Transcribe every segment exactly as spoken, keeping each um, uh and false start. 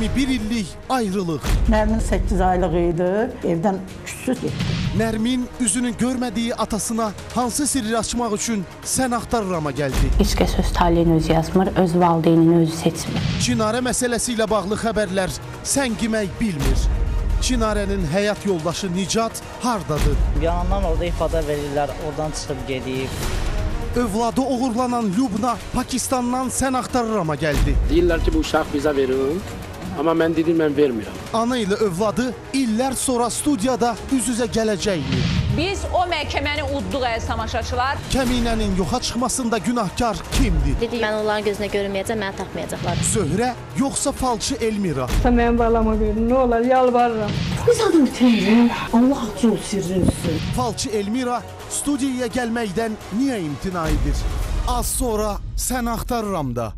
iyirmi bir illik ayrılıq. Nərmin səkkiz aylıq idi, evdən küssüz getdi. Nərmin üzünün görmədiyi atasına hansı sirri açmaq üçün sən axtarırama gəldi. Heç kəs öz taleyini özü yazmır, öz valideynini özü seçmir. Çinarə məsələsi ilə bağlı xəbərlər səngimək bilmir. Çinarənin həyat yoldaşı Nicat hardadır? Yalandan orada ifadə verirlər, oradan çıxıb gedib. Övladı uğurlanan Lübna Pakistandan sən axtarırama gəldi. Deyirlər ki, bu uşaq bizə verin, amma mən dedim, mən vermirəm. Ana ilə övladı illər sonra studiyada üz-üzə gələcəkmi? Biz o məhkəməni udduq əziz tamaşaçılar. Kəminənin yoxa çıxmasında günahkar kimdir? Dedik, mən onların gözünə görünməyəcəm, məni tapmayacaqlar. Zöhrə yoxsa falçı Elmira? Sən mənim balama verin, nə olar, yalvarıram. Qız adım teyrim, Allah üçün sirrinsin. Falçı Elmira studiyaya gəlməkdən niyə imtina edir? Az sonra sən axtarıram da.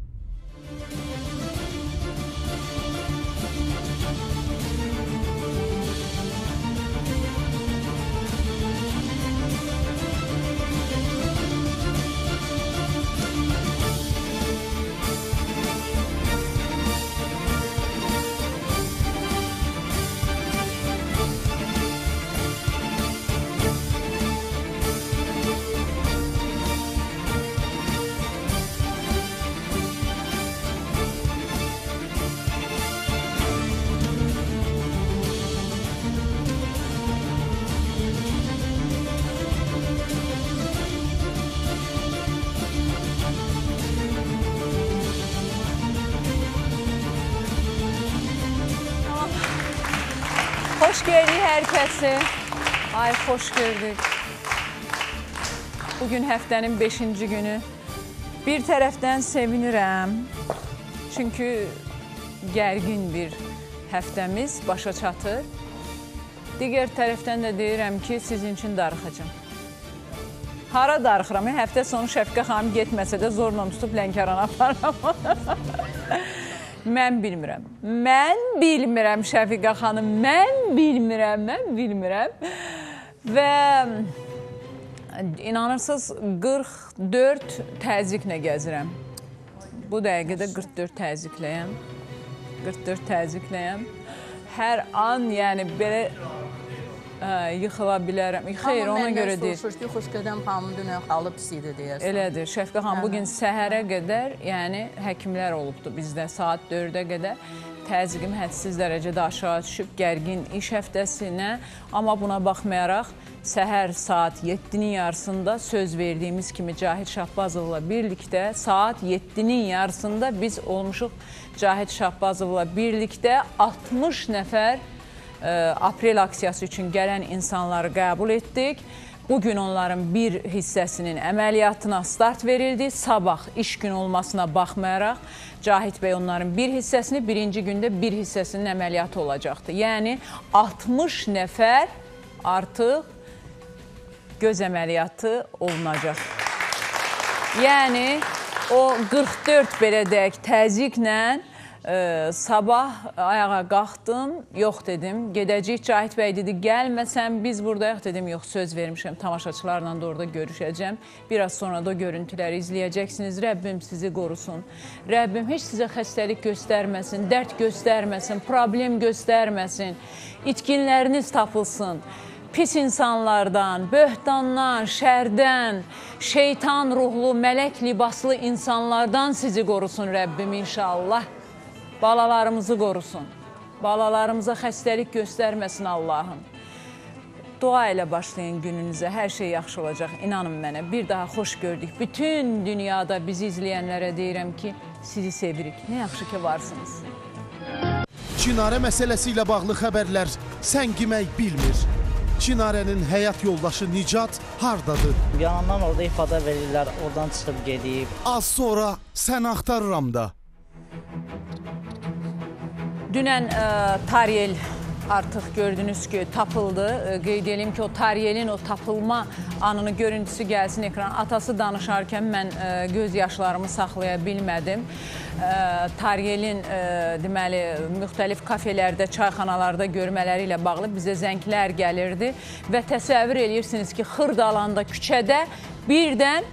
Hoş gördük herkesi. Ay hoş gördük. Bugün həftənin beşinci günü. Bir tərəfdən sevinirəm. Çünki gərgin bir həftəmiz başa çatır. Digər tərəfdən də deyirəm ki, sizin üçün darıxacam. Hara darıxıram? Həftə sonu Şəfiqə xanım getməsə də zorla tutub Lənkərana aparam. Mən bilmirəm. Mən bilmirəm Şəfiqə xanım. Mən bilmirəm, mən bilmirəm. Və inanırsınız qırx dörd təzyiqlə gəzirəm. Bu dəqiqədə qırx dörd təzyiqləyəm. qırx dörd təzyiqləyəm. Hər an, yəni belə ə, yıxıla bilərəm. Xeyr, ona görə deyil. Soruşur ki, Xoşqədəm xanımın dünən xalı pis idi deyərsən. Elədir. Şəfiqə xanım bugün səhərə qədər, yəni həkimlər olubdu bizdə saat dördə qədər. Təzyiqim hədsiz dərəcədə aşağı düşüb, gərgin iş həftəsinə. Amma buna baxmayaraq, səhər saat yeddinin yarısında söz verdiyimiz kimi Cahid Şahbazovla birlikdə saat yeddinin yarısında biz olmuşuq Cahid Şahbazovla birlikdə altmış nəfər aprel aksiyası üçün gələn insanları qəbul etdik. Bugün onların bir hissəsinin əməliyyatına start verildi. Sabah iş günü olmasına baxmayaraq Cahid bəy onların bir hissəsini, birinci gündə bir hissəsinin əməliyyatı olacaqdı. Yəni altmış nəfər artıq göz əməliyyatı olunacaq. Yəni o qırx dörd belə deyək təzyiqlə Ee, sabah ayağa qalxdım, yox dedim, gedəcəyik. Cahid bəy dedi, gəlməsən biz buradayıq dedim, yox söz vermişəm, tamaşaçılarla da orada görüşəcəm. Biraz sonra da görüntüləri izləyəcəksiniz. Rəbbim sizi qorusun. Rəbbim heç sizə xəstəlik göstərməsin, dərd göstərməsin, problem göstərməsin, itkinləriniz tapılsın. Pis insanlardan, böhtandan, şərdən, şeytan ruhlu, mələk libaslı insanlardan sizi qorusun Rəbbim inşallah. Balalarımızı qorusun. Balalarımıza xəstəlik göstərməsin Allahım. Dua ilə başlayın gününüzə. Hər şey yaxşı olacaq. İnanın mənə. Bir daha xoş gördük. Bütün dünyada bizi izləyənlərə deyirəm ki, sizi sevirik. Nə yaxşı ki varsınız. Çinarə məsələsi ilə bağlı xəbərlər səngimək bilmir. Çinarənin həyat yoldaşı Nicat hardadır? Yalandan orada ifadə verirlər, oradan çıxıb gedib. Az sonra sən axtarıram da. Dünən ə, Taryel artıq gördünüz ki, tapıldı. Ə, qeyd edelim ki, o Taryelin o tapılma anını görüntüsü gəlsin ekrana. Atası danışarkən mən ə, göz yaşlarımı saxlaya bilmədim. Ə, Taryelin ə, deməli, müxtəlif kafelərdə, çayxanalarda görmələri ilə bağlı bizə zənglər gəlirdi. Və təsəvvür edirsiniz ki, Xırdalanda, küçədə birdən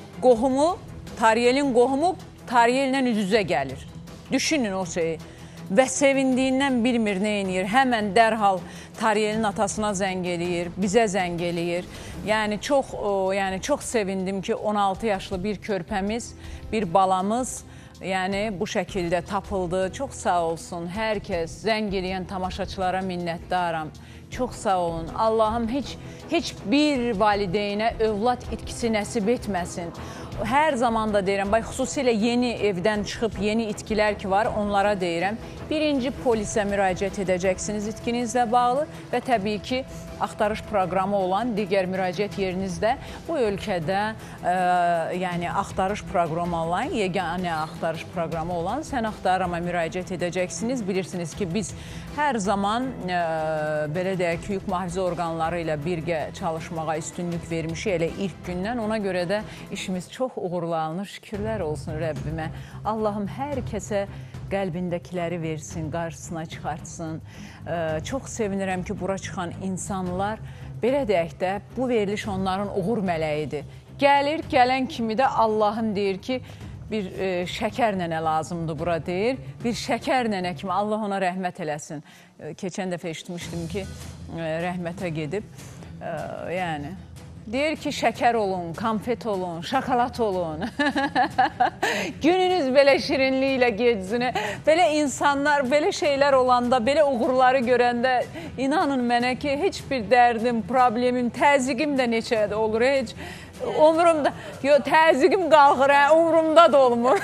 qohumu, Taryelin qohumu Taryellə üz-üzə gəlir. Düşünün o şeyi. və sevindiyindən bilmir nə edir. Həmən dərhal Tariyelin atasına zəng eləyir, bizə zəng eləyir. Yəni çox, o, yəni çox sevindim ki, on altı yaşlı bir körpəmiz, bir balamız yəni bu şəkildə tapıldı. Çox sağ olsun hər kəs, zəng eləyən tamaşaçılara minnətdaram. Çox sağ olun. Allahım heç, heç bir valideynə övlad itkisi nəsib etməsin. Hər zaman da deyirəm, bax, xüsusilə yeni evdən çıxıb yeni itkilər ki var, onlara deyirəm. Birinci polisə müraciət edəcəksiniz itkinizlə bağlı və təbii ki, axtarış proqramı olan digər müraciət yerinizdə bu ölkədə e, yəni axtarış proqramı olan, yeganə axtarış proqramı olan Sən Axtarama müraciət edəcəksiniz. Bilirsiniz ki, biz hər zaman e, belə deyək ki, hüquq mühafizə orqanları ilə birgə çalışmağa üstünlük vermişik elə ilk gündən. Ona görə də işimiz çox uğurlanır. Şükürlər olsun Rəbbimə. Allahım hər kəsə qəlbindəkiləri versin, qarşısına çıxartsın. Ee, çox sevinirəm ki, bura çıxan insanlar, belə deyək də, bu veriliş onların uğur mələyidir. Gəlir, gələn kimi də Allahım deyir ki, bir e, şəkər nənə lazımdır bura deyir. Bir şəkər nənə kimi Allah ona rəhmət eləsin. E, keçən dəfə eşitmişdim ki, e, rəhmətə gedib. E, yəni... Deyir ki, şəkər olun, konfet olun, şokolat olun. Gününüz belə şirinliklə geçsin. Belə insanlar, belə şeylər olanda, belə uğurları görəndə inanın mənə ki, heç bir dərdim, problemim, təzyiqim də neçədə olur, heç. Umurumda, yox, təzyiqim qalxır, hə, umurumda da olmur.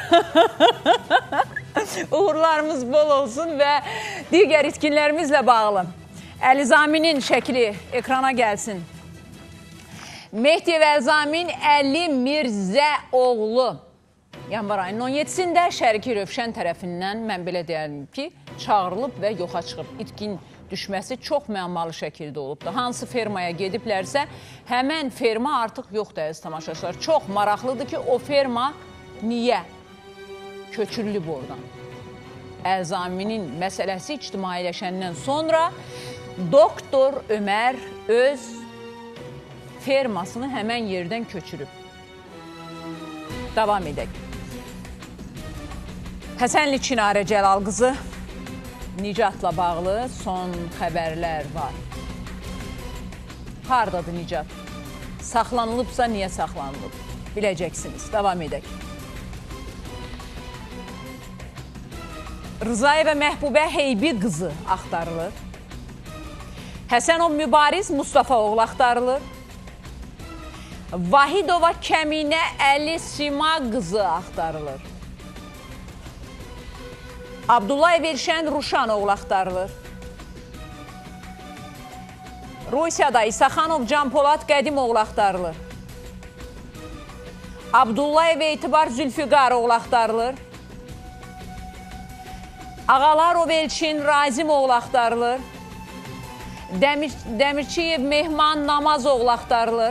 Uğurlarımız bol olsun və digər itkinlərimizlə bağlı. Əlizaminin şəkli ekrana gəlsin. Mehdiyev Əlzamin Əli Mirzəoğlu yanvar ayının on yeddisində Şəriki Rövşən tərəfindən, mən belə deyərdim ki, çağırılıb və yoxa çıxıb. İtkin düşməsi çox məmmalı şəkildə olubdur. Hansı fermaya gediblərsə, həmən ferma artıq yoxdur əziz tamaşaçılar. Çox maraqlıdır ki, o ferma niyə köçürülüb oradan? Əlzaminin məsələsi ictimailəşəndən sonra doktor Ömər öz fermasını həmən yerdən köçürüb. Davam edək. Həsənli Çinarə Cəlal qızı Nicatla bağlı son xəbərlər var. Hardadır Nicat? Saxlanılıbsa niyə saxlanılıb? Biləcəksiniz. Davam edək. Rızayevə Məhbubə Heybi qızı axtarılır. Həsənov Mübariz Mustafa oğlu axtarılır. Vahidova Kəminə Əli Sima qızı axtarılır. Abdullayev Elşən Ruşan oğlu axtarılır. Rusiyada İsaxanov Can Polad Qədim oğlu axtarılır. Abdullayev Etibar Zülfüqar oğlu axtarılır. Ağalarov Elçin Razim oğlu axtarılır. Dəmir, Dəmirçiyev Mehman Namaz oğlu axtarılır.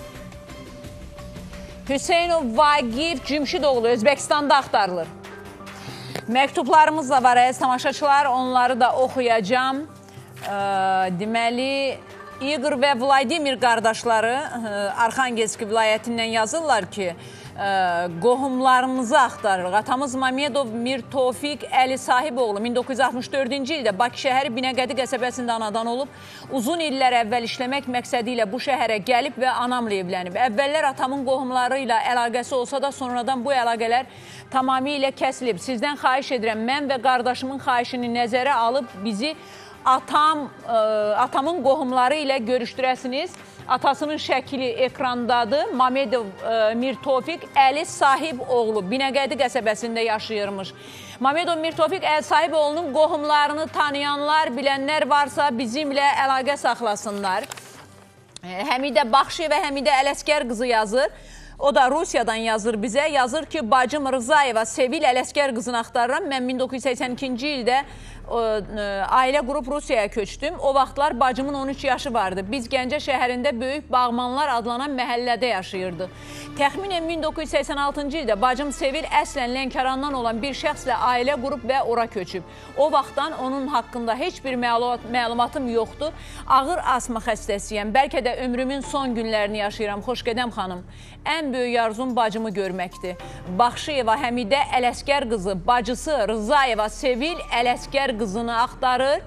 Hüseynov Vagif Cümşidoğlu Özbəkistanda axtarılır. Məktublarımız da var, əziz tamaşaçılar, onları da oxuyacağam. E, deməli, İqor və Vladimir qardaşları e, Arxangelsk vilayətindən yazırlar ki, e, qohumlarımızı axtarırıq. Atamız Mamedov Mir Tofiq Əli Sahiboğlu min doqquz yüz altmış dördüncü ildə Bakı şəhəri Binəqədi qəsəbəsində anadan olub. Uzun illər əvvəl işləmək məqsədi ilə bu şəhərə gəlib və anamla evlənib. Əvvəllər atamın qohumları ilə əlaqəsi olsa da sonradan bu əlaqələr tamamilə kəsilib. Sizdən xahiş edirəm, mən və qardaşımın xahişini nəzərə alıb bizi atam, ə, atamın qohumları ilə görüşdürəsiniz. Atasının şəkli ekrandadır. Mamedov ə, Mir Tofiq Əli Sahiboğlu Binəqədi qəsəbəsində yaşayırmış. Mamedov Mir Tofiq Əli Sahiboğlunun qohumlarını tanıyanlar, bilənlər varsa bizimlə əlaqə saxlasınlar. Həmidə Baxşı və Həmidə Ələskər qızı yazır. O da Rusiyadan yazır bizə. Yazır ki, bacım Rızayeva Sevil Ələskər qızını axtarıram. Mən min doqquz yüz səksən ikinci ildə o, e, ailə qrup Rusiyaya köçdüm. O vaxtlar bacımın on üç yaşı vardı. Biz Gəncə şəhərində Böyük Bağmanlar adlanan məhəllədə yaşayırdıq. Təxminən min doqquz yüz səksən altıncı ildə bacım Sevil əslən Lənkərandan olan bir şəxslə ailə qrup və ora köçüb. O vaxtdan onun haqqında heç bir məlumat, məlumatım yoxdur. Ağır asma xəstəsiyəm. Bəlkə də ömrümün son günlərini yaşayıram. Xoşgədəm xanım. Ən böyük arzum bacımı görməkdir. Baxşıyeva Həmidə Ələskər qızı, bacısı Rızayeva Sevil Ələskər qızını axtarır.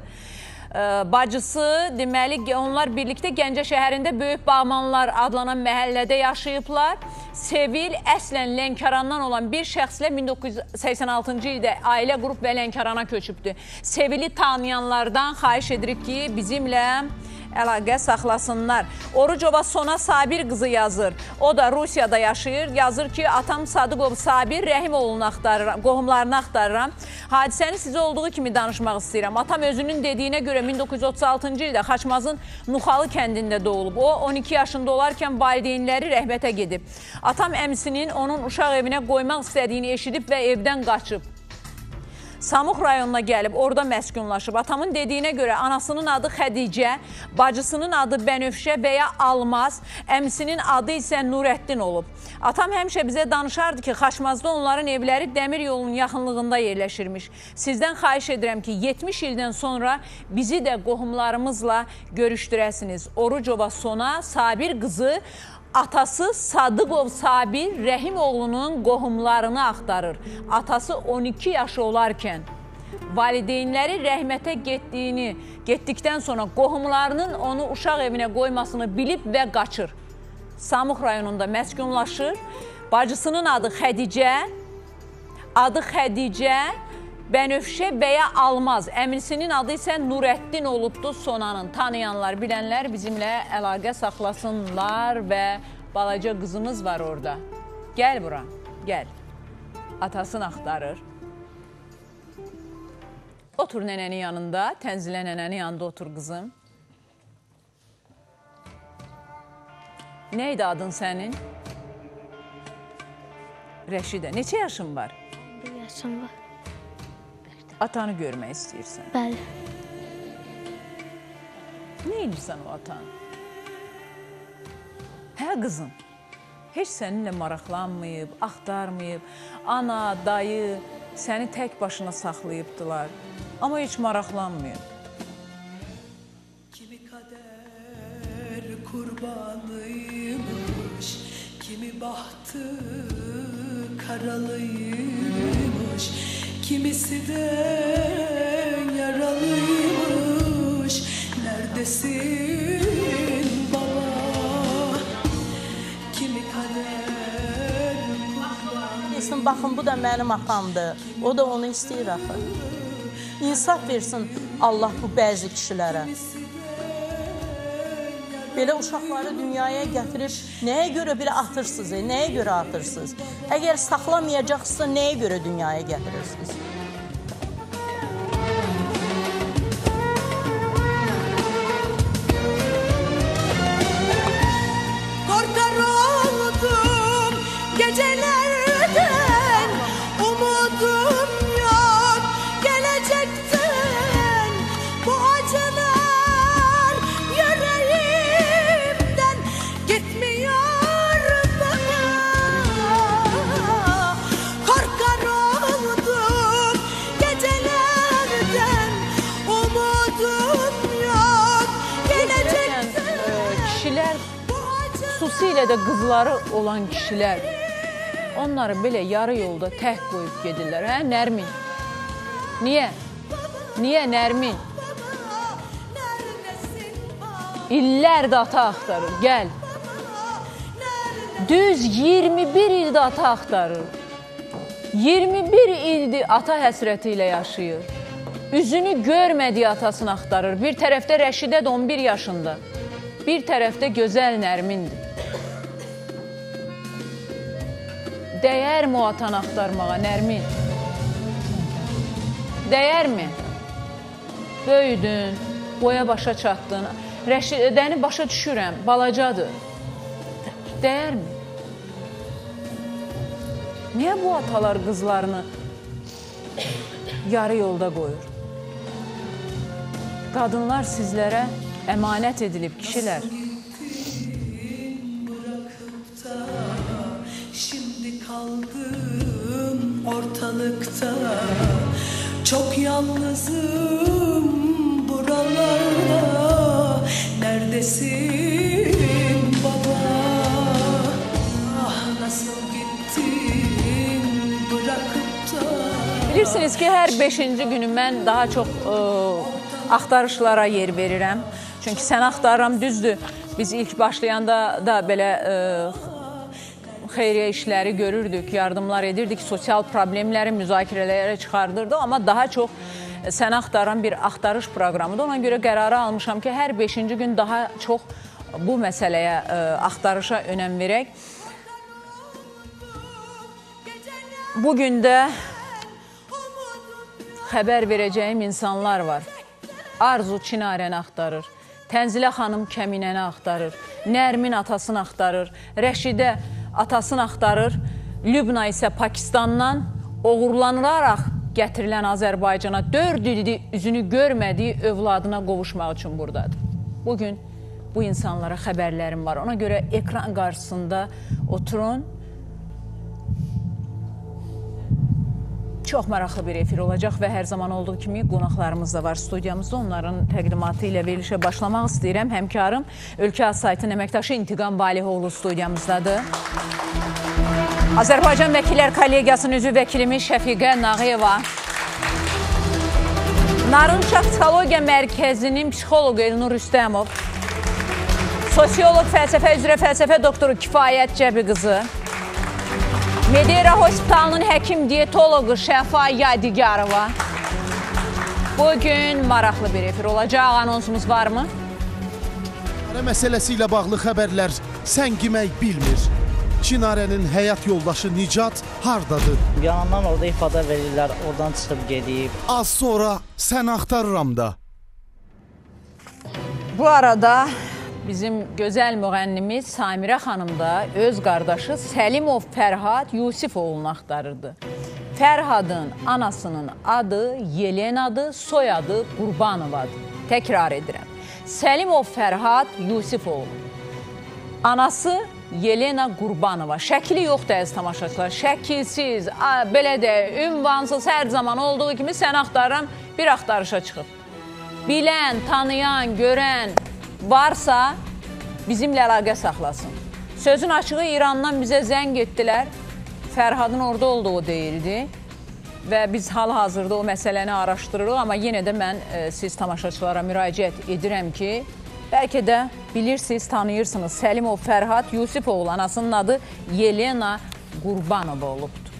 Bacısı, deməli, onlar birlikdə Gəncə şəhərində Böyük Bağmanlar adlanan məhəllədə yaşayıblar. Sevil əslən Lənkərandan olan bir şəxslə min doqquz yüz səksən altıncı ildə ailə qrup və Lənkərana köçübdür. Sevili tanıyanlardan xahiş edirik ki, bizimlə əlaqə saxlasınlar. Orucova Sona Sabir qızı yazır. O da Rusiyada yaşayır. Yazır ki, atam Sadıqov Sabir Rəhimoğlu'nu axtarıram, qohumlarını axtarıram. Hadisəni sizə olduğu kimi danışmaq istəyirəm. Atam özünün dediyinə görə min doqquz yüz otuz altıncı ildə Xaçmazın Nuxalı kəndində doğulub. O, on iki yaşında olarkən valideynləri rəhbətə gedib. Atam əmsinin onun uşaq evinə qoymaq istədiyini eşidib və evdən qaçıb. Samux rayonuna gəlib, orada məskunlaşıb. Atamın dediyinə görə anasının adı Xədicə, bacısının adı Bənövşə və ya Almaz, əmsinin adı isə Nurəddin olub. Atam həmişə bizə danışardı ki, Xaçmazda onların evləri dəmir yolunun yaxınlığında yerləşirmiş. Sizdən xahiş edirəm ki, yetmiş ildən sonra bizi də qohumlarımızla görüşdürəsiniz. Orucova Sona Sabir qızı atası Sadıqov Sabir Rəhimoğlu'nun qohumlarını axtarır. Atası on iki yaşı olarkən valideynləri rəhmətə getdiyini, getdikdən sonra qohumlarının onu uşaq evinə qoymasını bilib və qaçır. Samux rayonunda məskunlaşır. Bacısının adı Xədicə, adı Xədicə, Bənövşə və ya Almaz. Əmrisinin adı isə Nurəddin olubdur Sonanın. Tanıyanlar, bilənlər bizimlə əlaqə saxlasınlar və balaca qızımız var orada. Gəl bura, gəl. Atasını axtarır. Otur nənənin yanında, Tənzilə nənənin yanında otur qızım. Neydi adın sənin? Rəşidə. Neçə yaşın var? Bir yaşım var. Atanı görmək istəyirsən. Bəli. Nə edirsən o atan? Hə qızım, heç səninlə maraqlanmayıb, axtarmayıb, ana, dayı səni tək başına saxlayıbdılar. Amma heç maraqlanmayıb. Kimi kader kurbanıymış, kimi bahtı karalıymış, kimisi de yaralıymış. Neredesin baba? Kimi kader Desin, baxın, bu da mənim atamdır. O da onu istəyir axı. İnsaf versin Allah bu bəzi kişilərə. Belə uşaqları dünyaya gətirib, nəyə görə belə atırsınız, e? Nəyə görə atırsınız? Əgər saxlamayacaqsınızsa, nəyə görə dünyaya gətirirsiniz? korkar oldum gecelerden, umudum yok gelecekten. Bu acılar yüreğimden gitmiyor bana. Korkar oldum gecelerden, umudum yok gelecekten. Kişilər, xüsusilə də qızları olan kişilər, onları belə yarı yolda tək qoyub gedirlər, hə Nərmin? Niyə? Niyə Nərmin? İllərdə ata axtarır, gəl. Düz iyirmi bir ildə ata axtarır. iyirmi bir ildir ata həsrəti ilə yaşayır. Üzünü görmədiyi atasını axtarır. Bir tərəfdə Rəşidə də on bir yaşında. Bir tərəfdə gözəl Nərmindir. Dəyərmi o atanı axtarmağa, Nərmin? Dəyərmi? Böyüdün, boya başa çatdın. Rəşidəni başa düşürəm, balacadır. Dəyərmi? Niyə bu atalar qızlarını yarı yolda qoyur? Qadınlar sizlərə əmanət edilib, kişilər. Şimdi kaldım ortalıkta, çok yalnızım buralarda. Neredesin baba? Ah nasıl gittin bırakıp da. Bilirsiniz ki, hər beşinci günü mən daha çox ə, axtarışlara yer verirəm. Çünki sən axtarıram, düzdür. Biz ilk başlayanda da belə ə, xeyriyyə işləri görürdük, yardımlar edirdik, sosial problemləri müzakirələrə çıxardırdıq. Amma daha çox sən axtaran bir axtarış proqramıdır. Ona görə qərarı almışam ki, hər beşinci gün daha çox bu məsələyə, ə, axtarışa önəm verək. Bugün də xəbər verəcəyim insanlar var. Arzu Çinarəni axtarır, Tənzilə xanım Kəminəni axtarır, Nərmin atasını axtarır, Rəşidə atasını axtarır, Lübna isə Pakistandan oğurlanılaraq gətirilən Azərbaycana dörd ildir üzünü görmədiyi övladına qovuşmaq üçün buradadır. Bugün bu insanlara xəbərlərim var. Ona görə ekran qarşısında oturun. Çox maraqlı bir efir olacaq və hər zaman olduğu kimi qonaqlarımız da var studiyamızda. Onların təqdimatı ilə verilişə başlamaq istəyirəm. Həmkarım Ölkə Az saytının əməkdaşı İntiqam Valihoğlu studiyamızdadır. Azərbaycan Vəkillər Kollegiyasının üzvü vəkilimiz Şəfiqə Nağıyeva. Narınçaq Psixologiya Mərkəzinin psixoloqu Elnur Rüstəmov. Sosiolog, fəlsəfə üzrə fəlsəfə doktoru Kifayət Cəbi qızı. Medera Hospitalının həkim diyetoloqu Şəfa Yadigarova. Bugün maraqlı bir efir olacaq. Anonsumuz varmı? Çinarə məsələsi ilə bağlı xəbərlər səngimək bilmir. Çinarənin həyat yoldaşı Nicat hardadır? Yanından orada ifadə verirlər, oradan çıxıb gedib. Az sonra sən axtarıram da. Bu arada bizim gözəl müğənnimiz Samirə xanım da öz qardaşı Səlimov Fərhad Yusifoğlu'nu axtarırdı. Fərhadın anasının adı Yelenadır, soyadı Qurbanovadır. Təkrar edirəm. Səlimov Fərhad Yusifoğlu. Anası Yelena Qurbanova. Şəkili yoxdur əziz tamaşaçılar. Şəkilsiz, belə də, ünvansız hər zaman olduğu kimi sən axtarıram, bir axtarışa çıxıb. Bilən, tanıyan, görən varsa bizimlə əlaqə saxlasın. Sözün açığı İrandan bizə zəng etdilər. Fərhadın orada olduğu deyildi. Və biz hal-hazırda o məsələni araşdırırıq. Amma yenə də mən e, siz tamaşaçılara müraciət edirəm ki, bəlkə də bilirsiniz, tanıyırsınız. Səlimov Fərhad Yusifoğlu, anasının adı Yelena Qurbanova olubdur.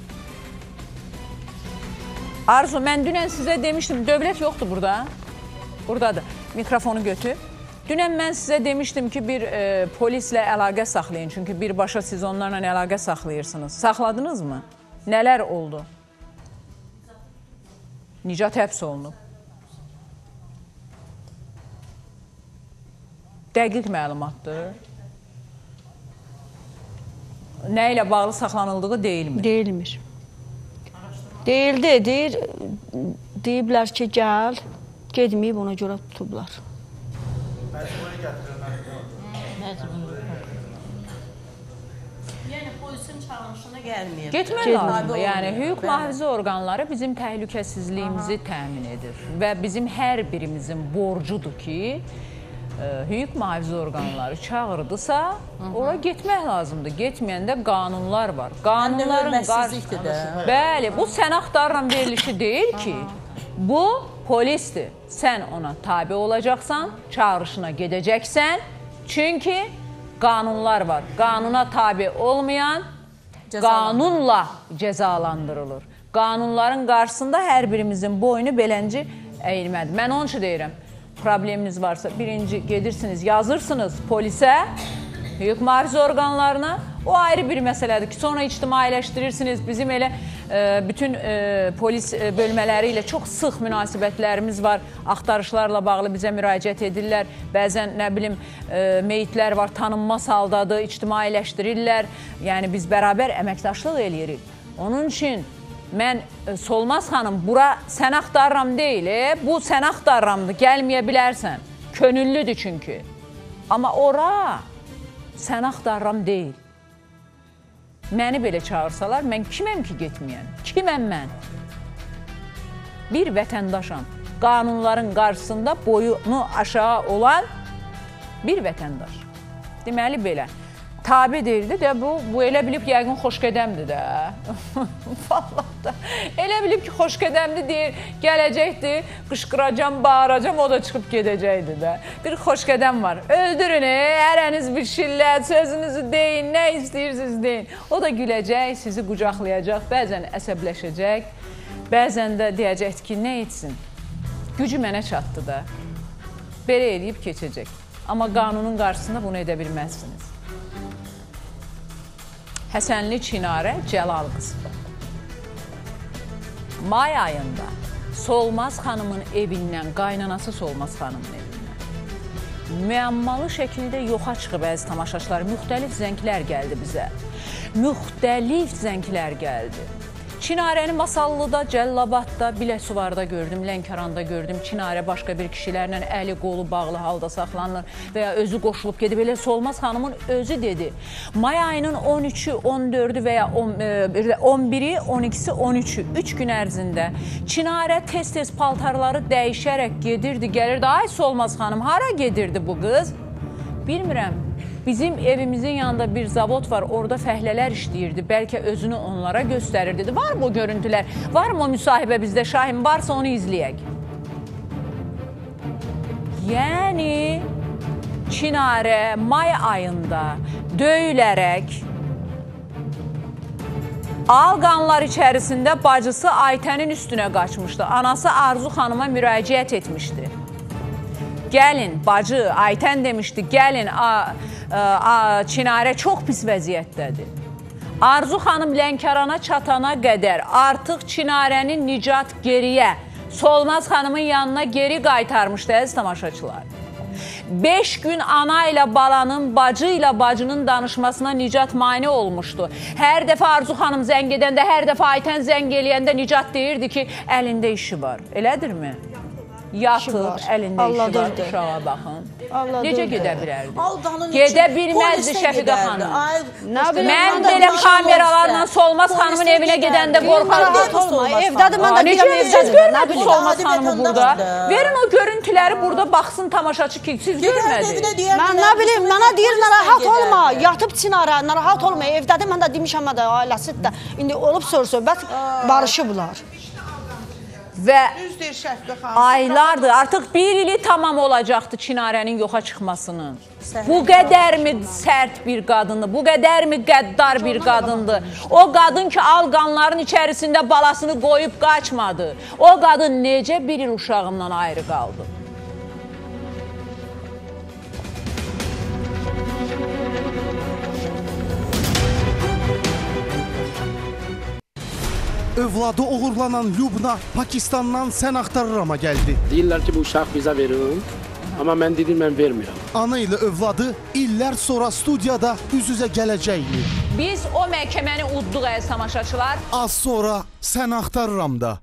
Arzu, mən dünən sizə demişdim, dövlət yoxdur burada. Buradadır. Mikrofonu götür. Dünən mən sizə demişdim ki, bir e, polislə əlaqə saxlayın. Çünki birbaşa siz onlarla əlaqə saxlayırsınız. Saxladınız mı? Nələr oldu? Nicat həbs olunub. Dəqiq məlumatdır. Nə ilə bağlı saxlanıldığı deyilmir. Deyilmir. Deyildi, deyir, deyiblər ki, gəl, gedməyib, ona görə tutublar. Məcburi gətirilmək. Yəni, polisin çağırışına gəlməyib. Getmək lazımdır. Yəni, hüquq mühafizə orqanları bizim təhlükəsizliyimizi təmin edir. Və bizim hər birimizin borcudur ki, hüquq mühafizə orqanları çağırdısa, ora getmək lazımdır. Getməyəndə qanunlar var. Qanunların hörmətsizlikdir də. Bəli, bu sən axtarıram verilişi deyil ki, bu polisdir. Sən ona tabi olacaqsan, çağırışına gedəcəksən. Çünki qanunlar var. Qanuna tabi olmayan qanunla cəzalandırılır. Qanunların qarşısında hər birimizin boynu belənci əyilmədir. Mən onun üçün deyirəm. Probleminiz varsa birinci gedirsiniz, yazırsınız polisə, hüquq mühafizə orqanlarına. O ayrı bir məsələdir ki, sonra ictimailəşdirirsiniz. Bizim elə e, bütün e, polis e, bölmələri ilə çox sıx münasibətlərimiz var. Axtarışlarla bağlı bizə müraciət edirlər. Bəzən, nə bilim, e, meyitlər var, tanınmaz haldadır, ictimailəşdirirlər. Yəni, biz bərabər əməkdaşlıq eləyirik. Onun üçün mən e, Solmaz xanım, bura sən axtarıram deyil, e? Bu sən axtarıramdır, gəlməyə bilərsən. Könüllüdür çünki. Amma ora sən axtarıram deyil. Məni belə çağırsalar, mən kiməm ki getməyəm? Kiməm mən? Bir vətəndaşam. Qanunların qarşısında boyunu aşağı olan bir vətəndaş. Deməli belə. Tabi deyildi də bu, bu elə bilib yəqin xoşgədəmdir də. Vallahi da. Elə bilib ki, xoşgədəmdir deyir, gələcəkdir, qışqıracam, bağıracam, o da çıxıb gedəcəkdir də. Bir xoşgədəm var. Öldürün, hərəniz bir şillət, sözünüzü deyin, nə istəyirsiniz deyin. O da güləcək, sizi qucaqlayacaq, bəzən əsəbləşəcək, bəzən də deyəcək ki, nə etsin? Gücü mənə çatdı da. Belə eləyib keçəcək. Amma qanunun qarşısında bunu edə bilməzsiniz. Həsənli Çinarə Cəlal qızı. May ayında Solmaz xanımın evindən, qaynanası Solmaz xanımın evindən müəmmalı şəkildə yoxa çıxıb əziz tamaşaçılar. Müxtəlif zənglər gəldi bizə. Müxtəlif zənglər gəldi. Çinarəni Masallıda, Cəllabadda, Biləsuvarda gördüm, Lənkəranda gördüm. Çinarə başqa bir kişilərlə əli qolu bağlı halda saxlanılır və ya özü qoşulub gedib. Elə Solmaz xanımın özü dedi. May ayının on üçü, on dördü və ya on biri, on ikisi, on üçü, üç gün ərzində Çinarə tez-tez paltarları dəyişərək gedirdi, gəlirdi. Ay Solmaz xanım, hara gedirdi bu qız? Bilmirəm. Bizim evimizin yanında bir zavod var, orada fəhlələr işləyirdi. Bəlkə özünü onlara göstərirdi. Var mı o görüntülər? Var mı o müsahibə bizdə? Şahin varsa onu izləyək. Yəni, Çinarə may ayında döyülərək Alqanlar içərisində bacısı Aytənin üstünə qaçmışdı. Anası Arzu xanıma müraciət etmişdi. Gəlin, bacı, Aytən demişdi, gəlin, a, a, Çinarə çox pis vəziyyətdədir. Arzu xanım Lənkərana çatana qədər artıq Çinarənin nicat geriyə, Solmaz xanımın yanına geri qaytarmışdı, əziz tamaşaçılar. Beş gün ana ilə balanın, bacı ilə bacının danışmasına nicat mane olmuşdu. Hər dəfə Arzu xanım zəng edəndə, hər dəfə Aytən zəng eləyəndə nicat deyirdi ki, əlində işi var. Elədirmi? Yatıb, əlində işi var, uşağa baxın. Necə gedə bilərdi? Gedə bilməzdi Şəfiqə xanım. Mən belə kameralarla Solmaz xanımın evinə gedəndə qorxardım. Evdədir, mən də necə evdədir? Solmaz xanımı burada. Verin o görüntüləri burada baxsın tamaşaçı ki, siz görmədiniz. Mən nə bilim, mənə deyir, narahat olma. Yatıb Çinarə, narahat olma. Evdədir, mən də demişəm, mən də ailəsidir də. İndi olub söz-söhbət barışıblar. Və aylardır, artıq bir ili tamam olacaqdı Çinarənin yoxa çıxmasının. Bu qədərmi sərt bir qadındır, bu qədərmi qəddar bir qadındır. O qadın ki, Alqanların içərisində balasını qoyub qaçmadı. O qadın necə bir il uşağından ayrı qaldı? Övladı uğurlanan Lübna Pakistandan sən axtarırama gəldi. Deyirlər ki, bu uşaq bizə verin, amma mən dedim, mən vermirəm. Ana ilə övladı illər sonra studiyada üz-üzə gələcəkmi? Biz o məhkəməni udduq əziz tamaşaçılar. Az sonra sən axtarıram da.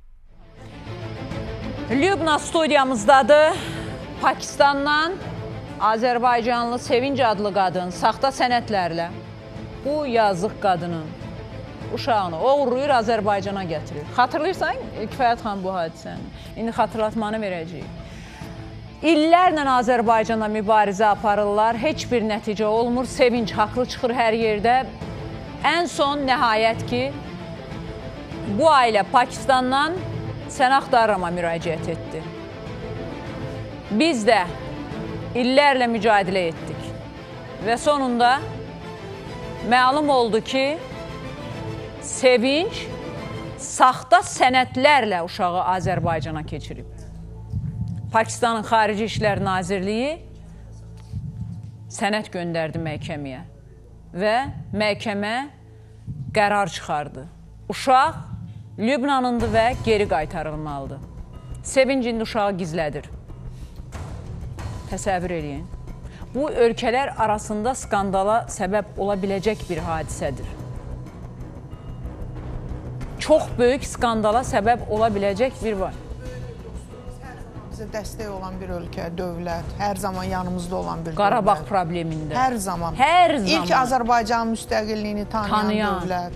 Lübna studiyamızdadır. Pakistandan Azərbaycanlı Sevinc adlı qadın saxta sənədlərlə bu yazıq qadının uşağını oğurlayır, Azərbaycana gətirir. Xatırlayırsan Kifayət xan bu hadisəni? İndi xatırlatmanı verəcəyik. İllərlə Azərbaycana mübarizə aparırlar, heç bir nəticə olmur, Sevinc haqlı çıxır hər yerdə. Ən son nəhayət ki, bu ailə Pakistandan sən axtarırama müraciət etdi. Biz də illərlə mücadilə etdik və sonunda məlum oldu ki, Sevinc saxta sənədlərlə uşağı Azərbaycana keçirib. Pakistanın Xarici İşlər Nazirliyi sənəd göndərdi məhkəməyə və məhkəmə qərar çıxardı. Uşaq Lübnanındır və geri qaytarılmalıdır. Sevinc indi uşağı gizlədir. Təsəvvür edin. Bu ölkələr arasında skandala səbəb ola biləcək bir hadisədir. çox böyük skandala səbəb ola biləcək bir var. Bizə dəstək olan bir ölkə, dövlət, hər zaman yanımızda olan bir Qarabağ dövlət. problemində. Hər zaman. Hər zaman. İlk Azərbaycanın müstəqilliyini tanıyan, tanıyan dövlət.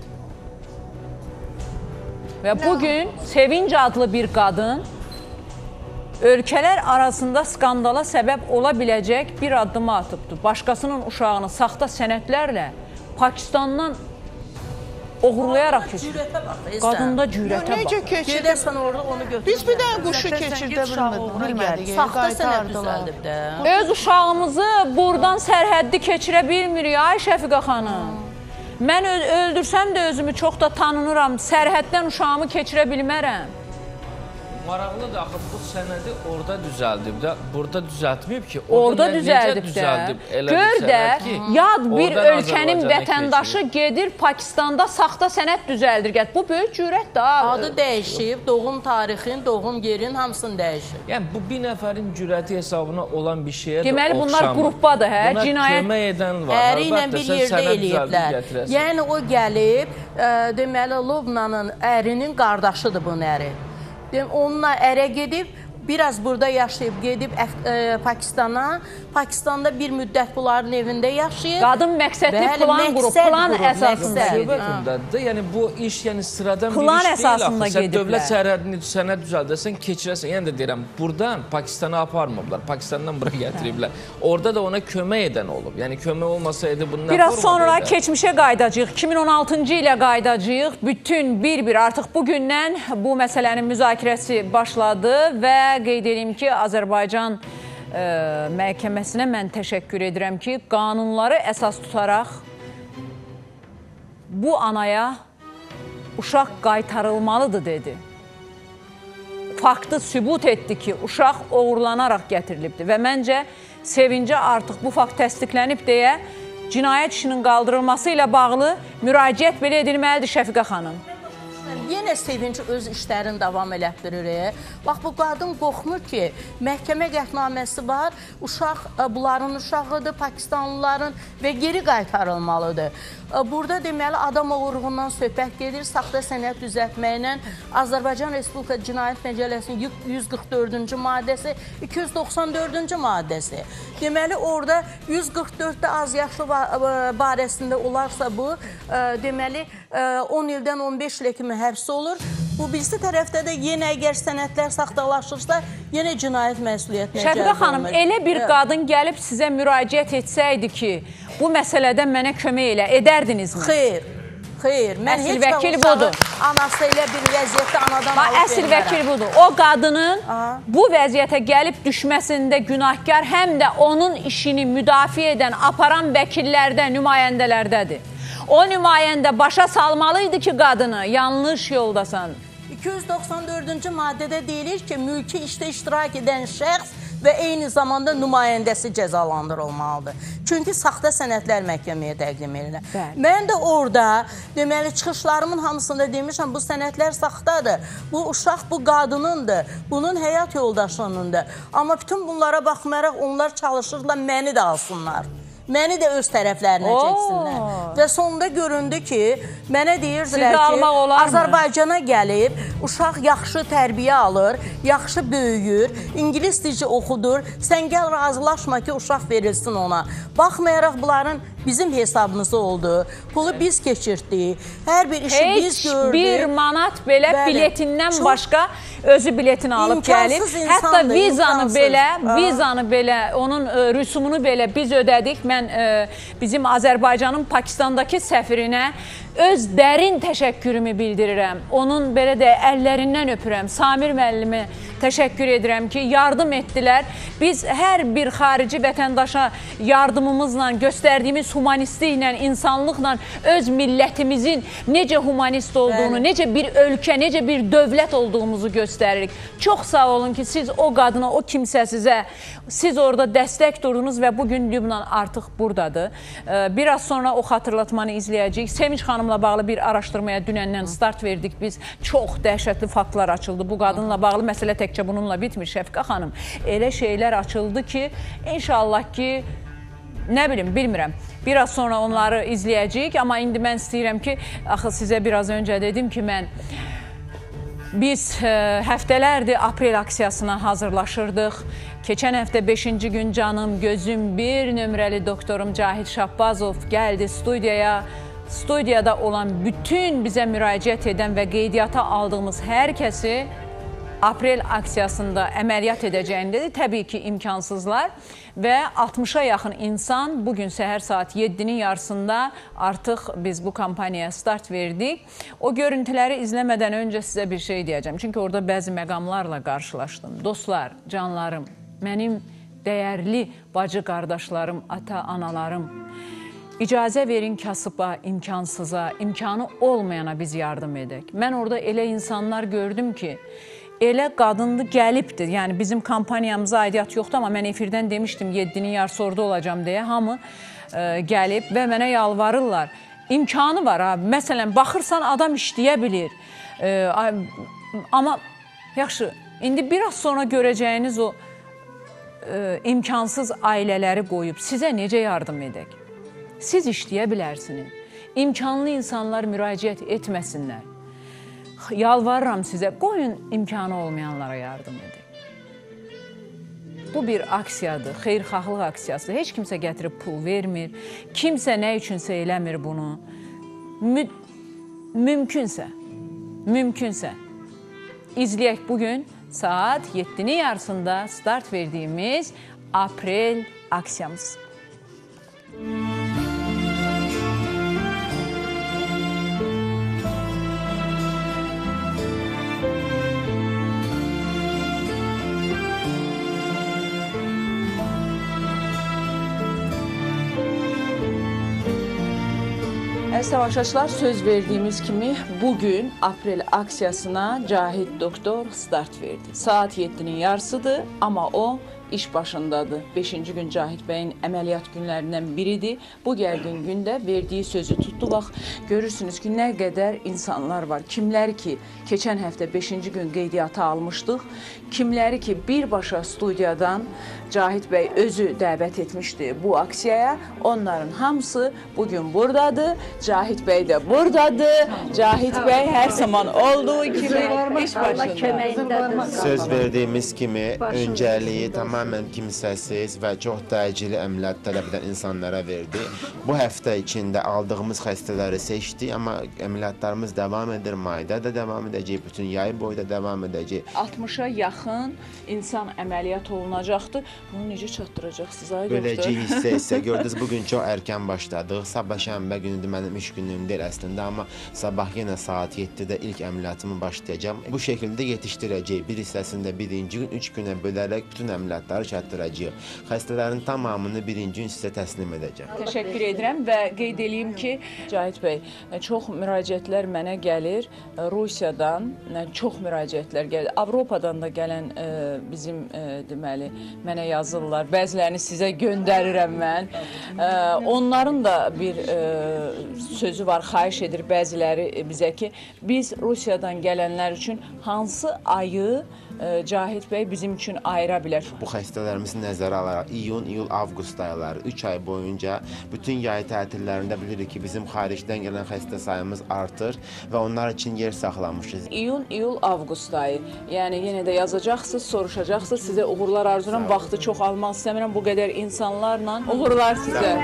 Və bugün Sevinc adlı bir qadın ölkələr arasında skandala səbəb ola biləcək bir addımı atıbdır. Başqasının uşağını saxta sənədlərlə Pakistandan oğurlayaraq keçir. Qadında cürətə bax. Necə keçirdi? Gedəsən orada onu götür. Biz bir dənə quşu keçirdə bilmədik. Saxta sənəd düzəldib də. Öz uşağımızı buradan sərhəddi keçirə bilmirik, ay Şəfiqə xanım. Mən öldürsəm də özümü çox da tanınıram, sərhəddən uşağımı keçirə bilmərəm. Maraqlıdır, axı bu sənədi orada düzəldib də, burada düzəltməyib ki. Orada düzəldib də. Gör də, yad bir ölkənin vətəndaşı gedir Pakistanda saxta sənəd düzəldir. Bu böyük cürətdir abi. Adı dəyişib, doğum tarixin, doğum yerin hamısını dəyişib. Yəni bu bir nəfərin cürəti hesabına olan bir şeyə də deməli bunlar qrupbadır, hə? Buna Cinayət kömək edən var. Əri ilə bir yerdə eləyiblər. Yəni o gəlib, deməli Lubnanın ərinin qardaşıdır bunun əri. Onunla ərə gedib, biraz burada yaşayıb, gedib e, Pakistana. Pakistanda bir müddət bunların evində yaşayıb. Qadın məqsədli plan qrup, plan əsasında. Söhbətindadır. Yəni bu iş yəni sıradan bir plan iş deyil. Əsasında Sən dövlət sərhədini sənəd düzəldəsən, keçirəsən. Yəni də deyirəm, buradan Pakistana aparmablar, Pakistandan bura gətiriblər. Orada da ona kömək edən olub. Yəni kömək olmasaydı bunu nə biraz sonra keçmişə qaydacağıq. iki min on altıncı ilə qaydacağıq. Bütün bir-bir artıq bugündən bu məsələnin müzakirəsi başladı və qeyd edeyim ki, Azərbaycan ə, məhkəməsinə mən təşəkkür edirəm ki, qanunları əsas tutaraq bu anaya uşaq qaytarılmalıdır dedi. Faktı sübut etdi ki, uşaq oğurlanaraq gətirilibdir və məncə Sevincə artıq bu fakt təsdiqlənib deyə cinayət işinin qaldırılması ilə bağlı müraciət belə edilməlidir Şəfiqə xanım. Yenə Sevinç öz işlərini davam elətdirir. Bax, bu qadın qorxmur ki, məhkəmə qətnaməsi var, uşaq bunların uşağıdır, Pakistanlıların və geri qaytarılmalıdır. Burada deməli adam oğurluğundan söhbət gedir, saxta sənəd düzəltməklə Azərbaycan Respublika Cinayət Məcəlləsinin yüz qırx dördüncü maddəsi, iki yüz doxsan dördüncü maddəsi. Deməli, orada yüz qırx dörddə az yaşlı barəsində olarsa bu, deməli, on ildən on beş ilə kimi həbs olur. Bu birisi tərəfdə də yenə əgər sənədlər saxtalaşırsa, yenə cinayət məsuliyyətinə cəlb olunur. Şəfiqə xanım, elə bir qadın gəlib sizə müraciət etsəydi ki, bu məsələdə mənə kömək elə, edərdinizmi? Xeyr, xeyr. Mən heç də uşağı anası ilə bir vəziyyətdə anadan alıp vermərəm. Əsl vəkil budur. O qadının bu vəziyyətə gəlib düşməsində günahkar həm də onun işini müdafiə edən, aparan vəkillərdə, nümayəndələrdədir. O nümayəndə başa salmalıydı ki, qadını yanlış yoldasan. iki yüz doxsan dördüncü maddədə deyilir ki, mülki işdə iştirak edən şəxs və eyni zamanda nümayəndəsi cəzalandırılmalıdır. Çünki saxta sənədlər məhkəməyə təqdim edilir. Mən də orada, deməli, çıxışlarımın hamısında demişəm, bu sənədlər saxtadır. Bu uşaq bu qadınındır, bunun həyat yoldaşınındır. Amma bütün bunlara baxmayaraq onlar çalışırlar, məni də alsınlar. Məni də öz tərəflərinə çəksinlər. Və sonunda göründü ki, mənə deyirdilər ki, Azərbaycana gəlib, uşaq yaxşı tərbiyə alır, yaxşı böyüyür, ingilis dili oxudur, sən gəl razılaşma ki, uşaq verilsin ona. Baxmayaraq bunların bizim hesabımız oldu, pulu biz keçirdik, hər bir işi Heç biz gördük. Heç bir manat belə Bəli. biletindən Çox başqa özü biletini alıb gəlib. Hətta vizanı imkansız. belə, Aa. vizanı belə, onun ə, rüsumunu belə biz ödədik. Mən ə, bizim Azərbaycanın Pakistandakı səfirinə öz dərin təşəkkürümü bildirirəm. Onun belə də əllərindən öpürəm. Samir müəllimə təşəkkür edirəm ki, yardım etdilər. Biz hər bir xarici vətəndaşa yardımımızla, göstərdiyimiz humanistliklə, insanlıqla öz millətimizin necə humanist olduğunu, Bəli. necə bir ölkə, necə bir dövlət olduğumuzu göstəririk. Çox sağ olun ki, siz o qadına, o kimsəsizə, siz orada dəstək durdunuz və bugün Lübnan artıq buradadır. Biraz sonra o xatırlatmanı izləyəcəyik. Sevinç xanımla bağlı bir araşdırmaya dünəndən start verdik biz. Çox dəhşətli faktlar açıldı. Bu qadınla bağlı məsələ təkcə bununla bitmir Şəfiqə xanım. Elə şeylər açıldı ki, inşallah ki, nə bilim, bilmirəm. Biraz sonra onları izləyəcəyik, amma indi mən istəyirəm ki, axı sizə biraz öncə dedim ki, mən biz ə, həftələrdir aprel aksiyasına hazırlaşırdıq. Keçən həftə beşinci gün canım, gözüm bir nömrəli doktorum Cahid Şahbazov gəldi studiyaya. Studiyada olan bütün bizə müraciət edən və qeydiyyata aldığımız hər kəsi aprel aksiyasında əməliyyat edəcəyini dedi. Təbii ki, imkansızlar və altmışa yaxın insan bugün səhər saat yeddinin yarısında artıq biz bu kampaniyaya start verdik. O görüntüləri izləmədən öncə sizə bir şey deyəcəm. Çünki orada bəzi məqamlarla qarşılaşdım. Dostlar, canlarım, mənim dəyərli bacı qardaşlarım, ata-analarım, İcazə verin kasıba, imkansıza, imkanı olmayana biz yardım edək. Mən orada elə insanlar gördüm ki, elə qadınlı gəlibdir. Yəni bizim kampaniyamıza aidiyyat yoxdur, amma mən efirdən demişdim yeddinin yarısı orada olacam deyə. Hamı e, gəlib və mənə yalvarırlar. İmkanı var abi. Məsələn, baxırsan adam işləyə bilir. E, amma yaxşı, indi biraz sonra görəcəyiniz o e, imkansız ailələri qoyub sizə necə yardım edək? Siz işləyə bilərsiniz. İmkanlı insanlar müraciət etməsinlər. Yalvarıram sizə, qoyun imkanı olmayanlara yardım edin. Bu bir aksiyadır, xeyirxahlıq aksiyasıdır. Heç kimsə gətirib pul vermir. Kimsə nə üçünsə eləmir bunu. Mü mümkünsə, mümkünsə. İzləyək bugün saat yeddinin yarısında start verdiyimiz aprel aksiyamız. Əziz tamaşaçılar, söz verdiyimiz kimi bugün aprel aksiyasına Cahid doktor start verdi. Saat yeddinin yarısıdır, amma o iş başındadır. beşinci gün Cahid bəyin əməliyyat günlərindən biridir. Bu gərgin gündə verdiyi sözü tutdu. Bax, görürsünüz ki, nə qədər insanlar var. Kimləri ki, keçən həftə beşinci gün qeydiyyata almışdıq. Kimləri ki, birbaşa studiyadan Cahid bəy özü dəvət etmişdi bu aksiyaya. Onların hamısı bugün buradadır. Cahid bəy də buradadır. Cahid bəy hər zaman olduğu kimi iş başında. Söz verdiyimiz kimi öncəliyi tamamen kimsəsiz və çox təcili əməliyyat tələb edən insanlara verdi. Bu həftə içində aldığımız xəstələri seçdi, amma əməliyyatlarımız devam edir. Mayda da devam edəcək, bütün yay boyu da devam edəcək. altmışa yaxın insan əməliyyat olunacaqdır. Bunu necə çatdıracaqsınız ay doktor? Böləcək hissə isə gördünüz, bugün çox erkən başladıq. Sabah şənbə günüdür, mənim iş günüm deyil əslində, amma sabah yenə saat yeddidə ilk əməliyyatımı başlayacağım. Bu şəkildə yetişdirəcək. Bir hissəsində birinci gün, üç günə bölərək bütün əməliyyatları çatdıracaq. Xəstələrin tamamını birinci gün sizə təslim edəcəm. Təşəkkür edirəm və qeyd edeyim ki, Cahid bəy, çox müraciətlər mənə gəlir. Rusiyadan çox müraciətlər gəlir. Avropadan da gələn bizim deməli mənə yazırlar. Bəzilərini sizə göndərirəm mən. Onların da bir sözü var, xahiş edir bəziləri bizə ki, biz Rusiyadan gələnlər üçün hansı ayı Cahid bəy bizim üçün ayıra bilər? Bu xəstələrimizi nəzərə alaraq iyun, iyul, avqust ayları üç ay boyunca bütün yay tətillərində bilirik ki, bizim xaricdən gələn xəstə sayımız artır və onlar üçün yer saxlamışız. İyun, iyul, avqust ayı. Yəni yenə də yazacaqsınız, soruşacaqsınız. Sizə uğurlar arzulayıram. Vaxtı çox almaq istəmirəm bu qədər insanlarla. Uğurlar sizə.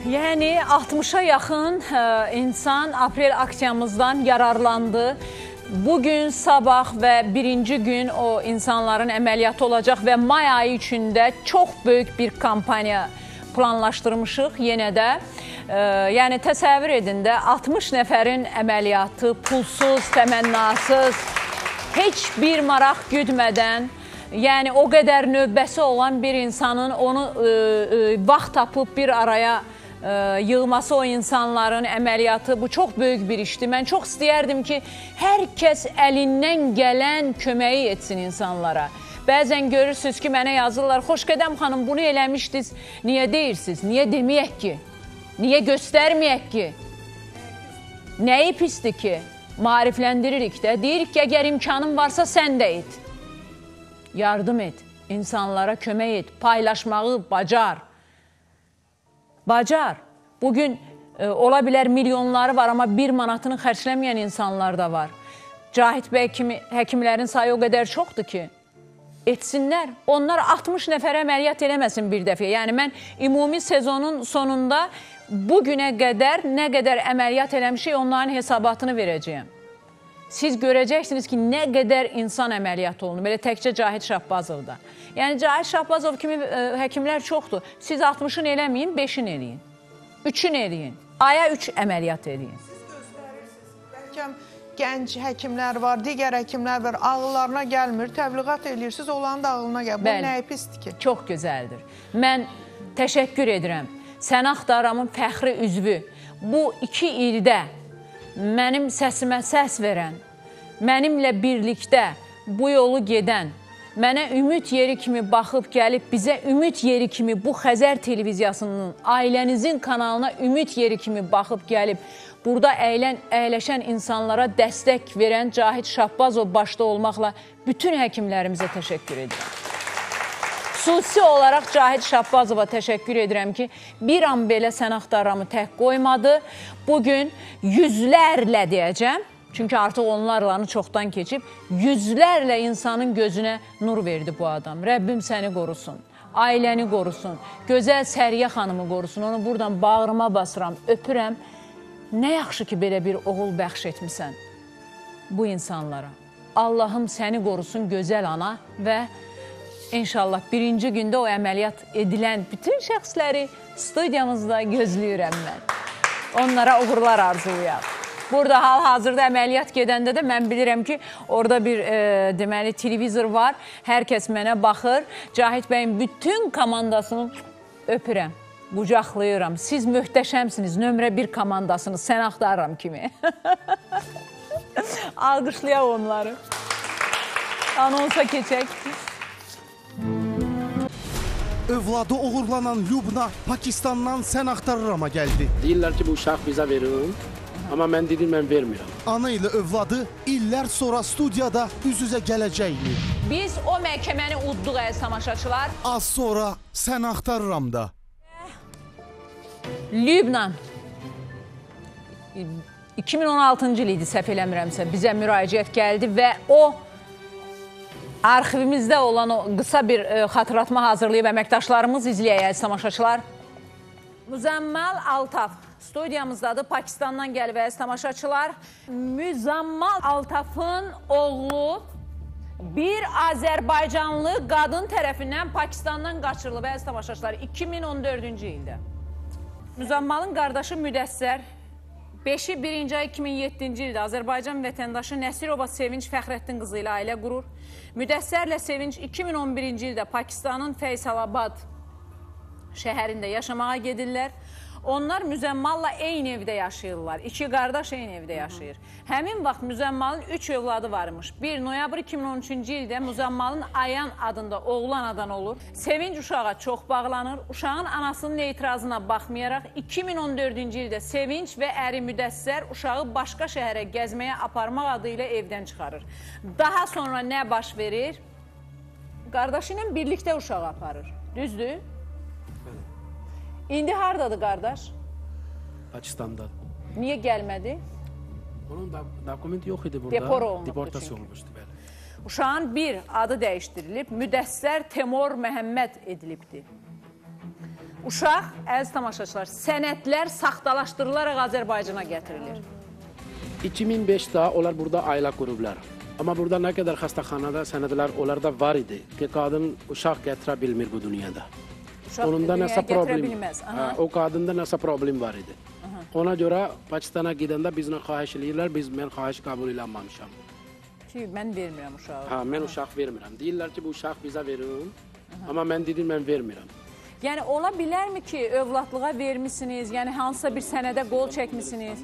Yəni altmışa yaxın ə, insan aprel aksiyamızdan yararlandı. Bugün, sabah və birinci gün o insanların əməliyyatı olacaq və may ayı içində çox böyük bir kampaniya planlaşdırmışıq yenə də. Ə, yəni təsəvvür edin də altmış nəfərin əməliyyatı pulsuz, təmənnasız, heç bir maraq güdmədən, yəni o qədər növbəsi olan bir insanın onu ə, ə, vaxt tapıb bir araya yığması o insanların əməliyyatı, bu çox böyük bir işdir. Mən çox istəyərdim ki, hər kəs əlindən gələn köməyi etsin insanlara. Bəzən görürsünüz ki, mənə yazırlar, Xoşqədəm xanım bunu eləmişdiniz, niyə deyirsiniz? Niyə deməyək ki? Niyə göstərməyək ki? Nəyi pisdir ki? Maarifləndiririk də. Deyirik ki, əgər imkanın varsa sən də et. Yardım et, insanlara kömək et, paylaşmağı bacar. Bacar. Bugün e, ola bilər milyonları var, amma bir manatını xərcləməyən insanlar da var. Cahit bəy kimi həkimlərin sayı o qədər çoxdur ki, etsinlər. Onlar altmış nəfərə əməliyyat eləməsin bir dəfə. Yəni mən ümumi sezonun sonunda bugünə qədər nə qədər əməliyyat eləmişik, onların hesabatını verəcəyəm. Siz görəcəksiniz ki, nə qədər insan əməliyyat olunur. Belə təkcə Cahit Şahbazovda. Yəni Cahit Şahbazov kimi ə, həkimlər çoxdur. Siz altmışını eləməyin, beşini eləyin. üçün eləyin. Aya üç əməliyyat eləyin. Siz göstərirsiniz. Bəlkə gənc həkimlər var, digər həkimlər var, ağıllarına gəlmir, təbliğat eləyirsiniz, olanın da ağılına gəlir. Bu nəyə pisdir ki? Çox gözəldir. Mən təşəkkür edirəm. Sənaxt Aramın fəxri üzvü. Bu iki ildə mənim səsimə səs verən, mənimlə birlikdə bu yolu gedən, mənə ümid yeri kimi baxıb gəlib, bizə ümid yeri kimi bu Xəzər televiziyasının, ailənizin kanalına ümid yeri kimi baxıb gəlib, burada əylən, əyləşən insanlara dəstək verən Cahit Şahbazov başda olmaqla bütün həkimlərimizə təşəkkür edirəm. Xüsusi olaraq Cahit Şahbazova təşəkkür edirəm ki, bir an belə Sənaxt Aramı tək qoymadı. Bugün yüzlərlə deyəcəm, çünki artıq onlarla çoxdan keçib, yüzlərlə insanın gözünə nur verdi bu adam. Rəbbim səni qorusun, ailəni qorusun, gözəl Səriyə xanımı qorusun, onu buradan bağrıma basıram, öpürəm. Nə yaxşı ki, belə bir oğul bəxş etmisən bu insanlara. Allahım səni qorusun, gözəl ana və İnşallah birinci gündə o əməliyyat edilən bütün şəxsləri studiyamızda gözləyirəm mən. Onlara uğurlar arzulayaq. Burada hal-hazırda əməliyyat gedəndə də mən bilirəm ki, orada bir e, deməli televizor var. Hər kəs mənə baxır. Cahit bəyin bütün komandasını öpürəm, qucaqlayıram. Siz möhtəşəmsiniz, nömrə bir komandasınız, Sənaxt Aram kimi. Alqışlayaq onları. Anonsa keçək. Övladı uğurlanan Lübna Pakistandan Sənaxt Arama gəldi. Deyirlər ki, bu uşaq bizə verin, amma mən dedim, mən vermirəm. Ana ilə övladı illər sonra studiyada üz-üzə gələcəkmi? Biz o məhkəməni udduq əziz tamaşaçılar. Az sonra Sənaxt Aramda. Lübnan iki min on altıncı il idi, səhv eləmirəmsə, bizə müraciət gəldi və o arxivimizdə olan o qısa bir e, xatırlatma hazırlayıb əməkdaşlarımız izləyək əziz tamaşaçılar. Müzəmməl Altaf studiyamızdadır, Pakistandan gəlib əziz tamaşaçılar. Müzəmməl Altafın oğlu bir Azərbaycanlı qadın tərəfindən Pakistandan qaçırılıb əziz tamaşaçılar iki min on dördüncü ildə. Müzəmmalın qardaşı Müdəssər beşi birinci ay iki min yeddinci ildə Azərbaycan vətəndaşı Nəsirova Sevinç Fəxrəddin qızı ilə ailə qurur. Müdəssərlə Sevinç iki min on birinci ildə Pakistanın Feysalabad şəhərində yaşamağa gedirlər. Onlar Müzəmmalla eyni evdə yaşayırlar. İki qardaş eyni evdə yaşayır. Həmin vaxt Müzəmmalın üç övladı varmış. bir noyabr iki min on üçüncü ildə Müzəmmalın Ayan adında oğlan anadan olur. Sevinç uşağa çox bağlanır. Uşağın anasının etirazına baxmayaraq iki min on dördüncü ildə Sevinç və əri Müdəssər uşağı başqa şəhərə gəzməyə aparmaq adı ilə evdən çıxarır. Daha sonra nə baş verir? Qardaşı ilə birlikdə uşağı aparır. Düzdür? İndi hardadır qardaş? Pakistanda. Niyə gəlmədi? Onun da dokumenti yox idi burada. Depor olunubdu Deportasiya çünki. olmuşdu, bəli. Uşağın bir adı dəyişdirilib, Müdəssər Temur Məhəmməd edilibdir. Uşaq, əziz tamaşaçılar, sənədlər saxtalaşdırılaraq Azərbaycana gətirilir. iki min beşdə onlar burada ailə qurublar. Amma burada nə qədər xəstəxanada sənədlər onlarda var idi ki, qadın uşaq gətirə bilmir bu dünyada. Uşaq Onunda dünyaya nəsə gətirə problem, bilməz. hə, o qadında nəsə problem var idi. Aha. Ona görə Pakistana gedəndə bizlə xahiş eləyirlər, biz mən xahiş qəbul eləməmişəm. Ki, mən vermirəm uşağı. Hə, mən uşaq vermirəm. Deyirlər ki, bu uşaq bizə verin, amma mən dedim, mən vermirəm. Yəni, ola bilərmi ki, övladlığa vermişsiniz, yəni hansısa bir sənədə qol çəkmişsiniz?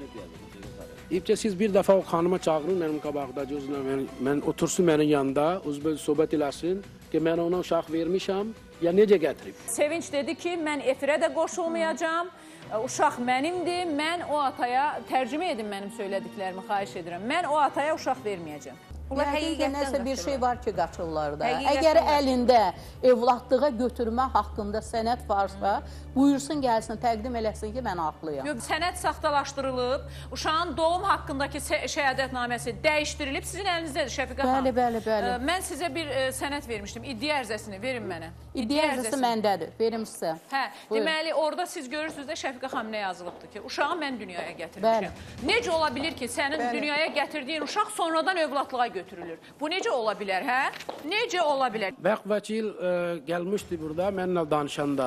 İlk siz bir dəfə o xanıma çağırın mənim qabaqda, mən, mən otursun mənim yanında, uzbel söhbət eləsin ki, mən ona uşaq vermişəm, ya necə gətirib? Sevinç dedi ki, mən efirə də qoşulmayacağam, uşaq mənimdir, mən o ataya, tərcümə edin mənim söylədiklərimi, xahiş edirəm, mən o ataya uşaq verməyəcəm. Həqiqətən nəsə bir şey var ki, qaçırlar da. Əgər əlində evladlığa götürmə haqqında sənəd varsa, buyursun gəlsin, təqdim eləsin ki, mən haqlıyam. Yox, sənəd saxtalaşdırılıb, uşağın doğum haqqındakı şəhadətnaməsi dəyişdirilib, sizin əlinizdədir Şəfiqə xanım. Bəli, bəli, bəli. Mən sizə bir sənəd vermişdim, iddia ərzəsini verin mənə. İddia ərzəsi məndədir, verim sizə. Hə, deməli, orada siz görürsünüz də Şəfiqə xanım nə yazılıbdır ki, uşağı mən dünyaya gətirmişəm. Necə ola bilir ki, sənin dünyaya gətirdiyin uşaq sonradan övladlığa götürülür? Bu necə ola bilər, hə? Necə ola bilər? Vəq vəkil e, gəlmişdi burada, mənimlə danışanda.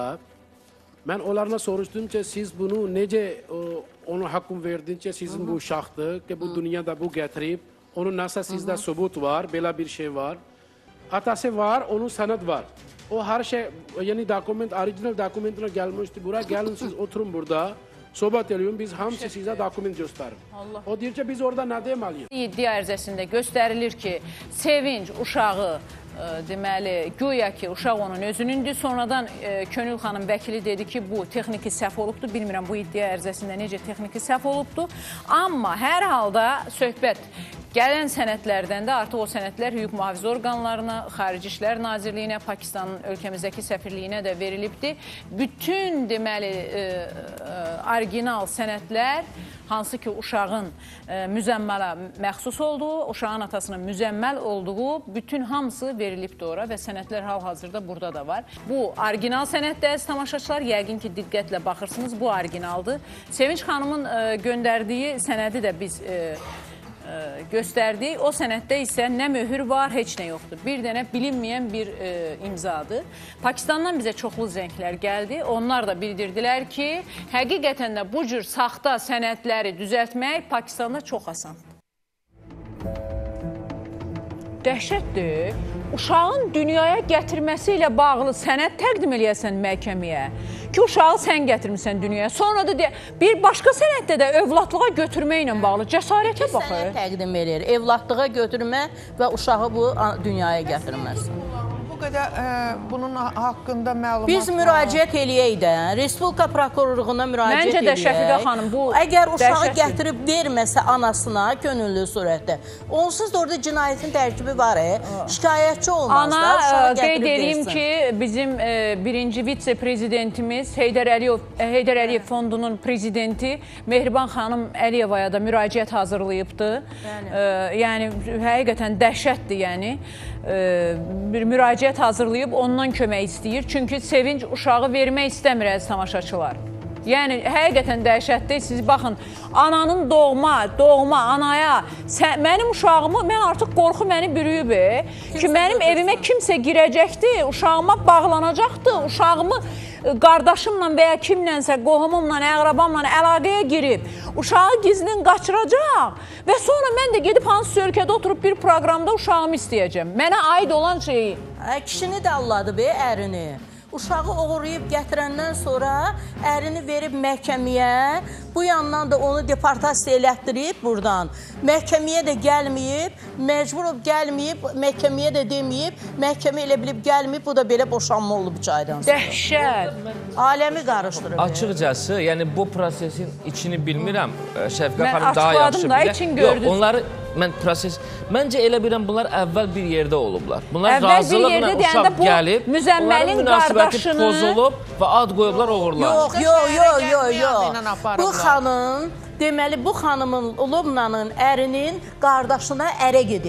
Mən onlarına soruşdum ki, siz bunu necə e, onu haqqım verdin ki, sizin bu uşaqdır ki, bu dünyada bu gətirib, onun nəsə sizdə sübut var, belə bir şey var. Atası var, onun sənəd var. O hər şey, yəni dokument, orijinal dokumentine gəlmişdi bura, gəlin siz oturun burada. Söhbət ediyorum, biz hamısı sizə dokument göstərir. O deyir ki, biz orada nə deməliyiz? İddia ərzəsində göstərilir ki, Sevinç uşağı, e, deməli, güya ki, uşaq onun özünündür. Sonradan e, Könül xanım vəkili dedi ki, bu texniki səhv olubdur. Bilmirəm, bu iddia ərzəsində necə texniki səhv olubdur. Amma hər halda söhbət gələn sənədlərdən də artıq o sənədlər hüquq mühafizə orqanlarına, Xarici İşlər Nazirliyinə, Pakistanın ölkəmizdəki səfirliyinə də verilibdir. Bütün, deməli, e, e, orijinal sənədlər, hansı ki, uşağın e, müzəmmələ məxsus olduğu, uşağın atasının müzəmməl olduğu, bütün hamısı verilibdir ora və sənədlər hal-hazırda burada da var. Bu, orijinal sənəddə əziz tamaşaçılar, yəqin ki, diqqətlə baxırsınız, bu orijinaldır. Sevinç xanımın e, göndərdiyi sənədi də biz e, göstərdik. O sənəddə isə nə möhür var, heç nə yoxdur. Bir dənə bilinməyən bir e, imzadır. Pakistandan bizə çoxlu zənglər gəldi. Onlar da bildirdilər ki, həqiqətən də bu cür saxta sənədləri düzəltmək Pakistanda çox asandır. Dəhşətdir. Uşağın dünyaya gətirməsi ilə bağlı sənəd təqdim eləyəsən məhkəməyə ki, uşağı sən gətirmirsən dünyaya. Sonra da bir başqa sənəddə də övladlığa götürmə ilə bağlı cəsarətə baxır. Sənəd təqdim edir. Evladlığa götürmə və uşağı bu dünyaya gətirməsin. Bu qədər e, bunun haqqında məlumat Biz müraciət eləyək də, Respublika prokurorluğuna müraciət eləyək. Məncə də Şəfiqə xanım, bu əgər uşağı gətirib verməsə anasına könüllü surətdə, onsuz da orada cinayətin tərkibi var, e, şikayətçi olmazlar. Ana, qeyd edeyim ki, bizim e, birinci vitse-prezidentimiz Heydər Əliyev, Heydər Əliyev fondunun prezidenti Mehriban xanım Əliyevaya da müraciət hazırlayıbdı. E, yəni, həqiqətən dəhşətdir, yəni. Bir müraciət hazırlayıb ondan kömək istəyir. Çünki Sevinç uşağı vermək istəmir əziz tamaşaçılar. Yəni, həqiqətən dəhşətdir. Siz baxın, ananın doğma, doğma anaya, sən, mənim uşağımı, mən artıq qorxu məni bürüyüb, ki, mənim evimə kimsə girəcəkdir, uşağıma bağlanacaqdır, uşağımı qardaşımla və ya kimlənsə, qohumumla, əqrabamla əlaqəyə girib, uşağı gizlin qaçıracaq və sonra mən də gedib hansı ölkədə oturub bir proqramda uşağımı istəyəcəm. Mənə aid olan şeyi. Kişini də alladı be, ərini. Uşağı oğurlayıb gətirəndən sonra ərini verib məhkəməyə, bu yandan da onu deportasiya elətdirib buradan. Məhkəməyə də gəlməyib, məcbur olub gəlməyib, məhkəməyə də deməyib, məhkəmə elə bilib gəlməyib, bu da belə boşanma olub üç aydan sonra. Dəhşət. Aləmi qarışdırıb. Açıqcası, yəni bu prosesin içini bilmirəm. Şəfiqə xanım daha yaxşı bilir. İçin gördünüz. Yox, onları mən proses, məncə elə biləm bunlar əvvəl bir yerdə olublar. Bunlar əvvəl razılıqla uşaq gəlib, müzəmmelin qardaşını pozulub və ad qoyublar oğurlar. Yox, yox, yox, yox, yox. Bu xanım, deməli bu xanımın Lubnanın ərinin qardaşına ərə gedib.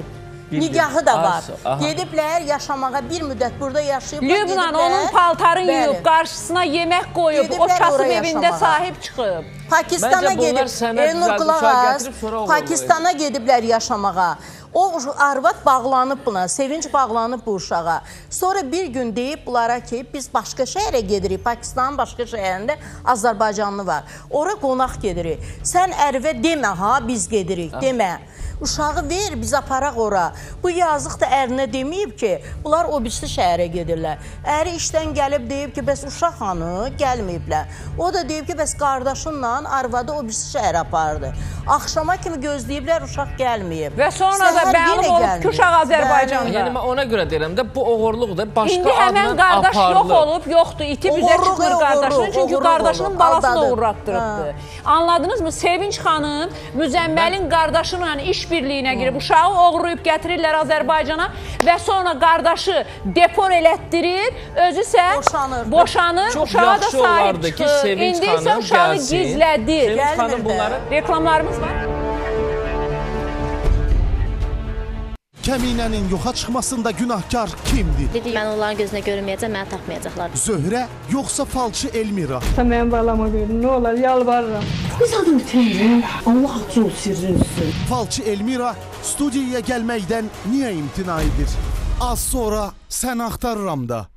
Nigahı da var. Az, aha. Gediblər yaşamağa bir müddət burada yaşayıblar. Lübnan onun paltarını yuyub, qarşısına yemək qoyub, o kasıb evində sahib çıxıb. Pakistana gedib, Elnur Qulağaz, Pakistana gediblər yaşamağa. O arvad bağlanıb buna, sevinç bağlanıb bu uşağa. Sonra bir gün deyib bunlara ki, biz başqa şəhərə gedirik. Pakistanın başqa şəhərində Azərbaycanlı var. Ora qonaq gedirik. Sən ərvə demə ha, biz gedirik, demə. Uşağı ver, biz aparaq ora. Bu yazıq da ərinə deməyib ki, bunlar o birisi şəhərə gedirlər. Əri işdən gəlib deyib ki, bəs uşaq hanı gəlməyiblər. O da deyib ki, bəs qardaşınla arvadı o birisi şəhərə apardı. Axşama kimi gözləyiblər, uşaq gəlməyib. Və sonra da məlum olub ki, uşaq Azərbaycanda. Yəni, ona görə deyirəm də, bu oğurluqdur, başqa İndi həmən qardaş yox olub, yoxdur, itib üzə çıxmır qardaşının, çünki qardaşının balası da uğrattırıbdır. Anladınızmı? Sevinç xanım Müzəmməlin qardaşıyla iş birliyinə girib, uşağı oğurlayıb gətirirlər Azərbaycana və sonra qardaşı depor elətdirir, özü isə boşanır, uşağa da sahib çıxır. İndi isə uşağı gizlədir. Reklamlarımız var. Kəminənin yoxa çıxmasında günahkar kimdir? Mən onların gözünə görünməyəcəm, məni tapmayacaqlar. Zöhrə, yoxsa falçı Elmira? Sən mənim balama verin, nə olar, yalvarıram. Qız adım Teyri, Allah çox sirrinsin. Falçı Elmira studiyaya gəlməkdən niyə imtina edir? Az sonra sən axtarıram da.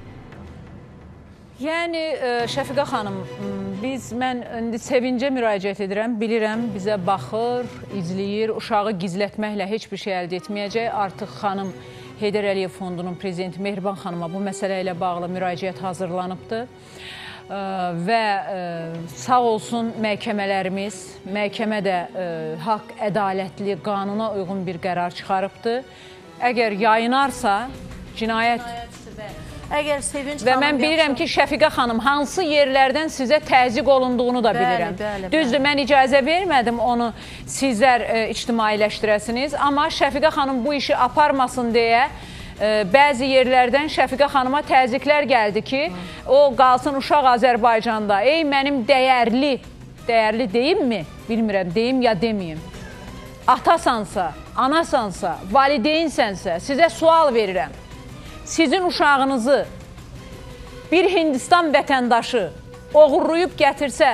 Yəni, Şəfiqə xanım, biz, mən indi sevincə müraciət edirəm, bilirəm, bizə baxır, izləyir, uşağı gizlətməklə heç bir şey əldə etməyəcək. Artıq xanım Heydər Əliyev Fondunun prezidenti Mehriban xanıma bu məsələ ilə bağlı müraciət hazırlanıbdır. Və sağ olsun məhkəmələrimiz, məhkəmə də haqq, ədalətli, qanuna uyğun bir qərar çıxarıbdır. Əgər yayınarsa, cinayət... Əgər Sevinç və mən bilirəm ki, Şəfiqə xanım hansı yerlərdən sizə təzyiq olunduğunu da bilirəm. Bəli, bəli, Düzdür, mən icazə vermədim onu sizlər e, ictimailəşdirəsiniz, amma Şəfiqə xanım bu işi aparmasın deyə e, bəzi yerlərdən Şəfiqə xanıma təzyiqlər gəldi ki, o qalsın uşaq Azərbaycanda. Ey mənim dəyərli, dəyərli deyim mi? Bilmirəm, deyim ya deməyim. Atasansa, anasansa, valideynsənsə, sizə sual verirəm. Sizin uşağınızı bir Hindistan vətəndaşı oğurlayıb gətirsə,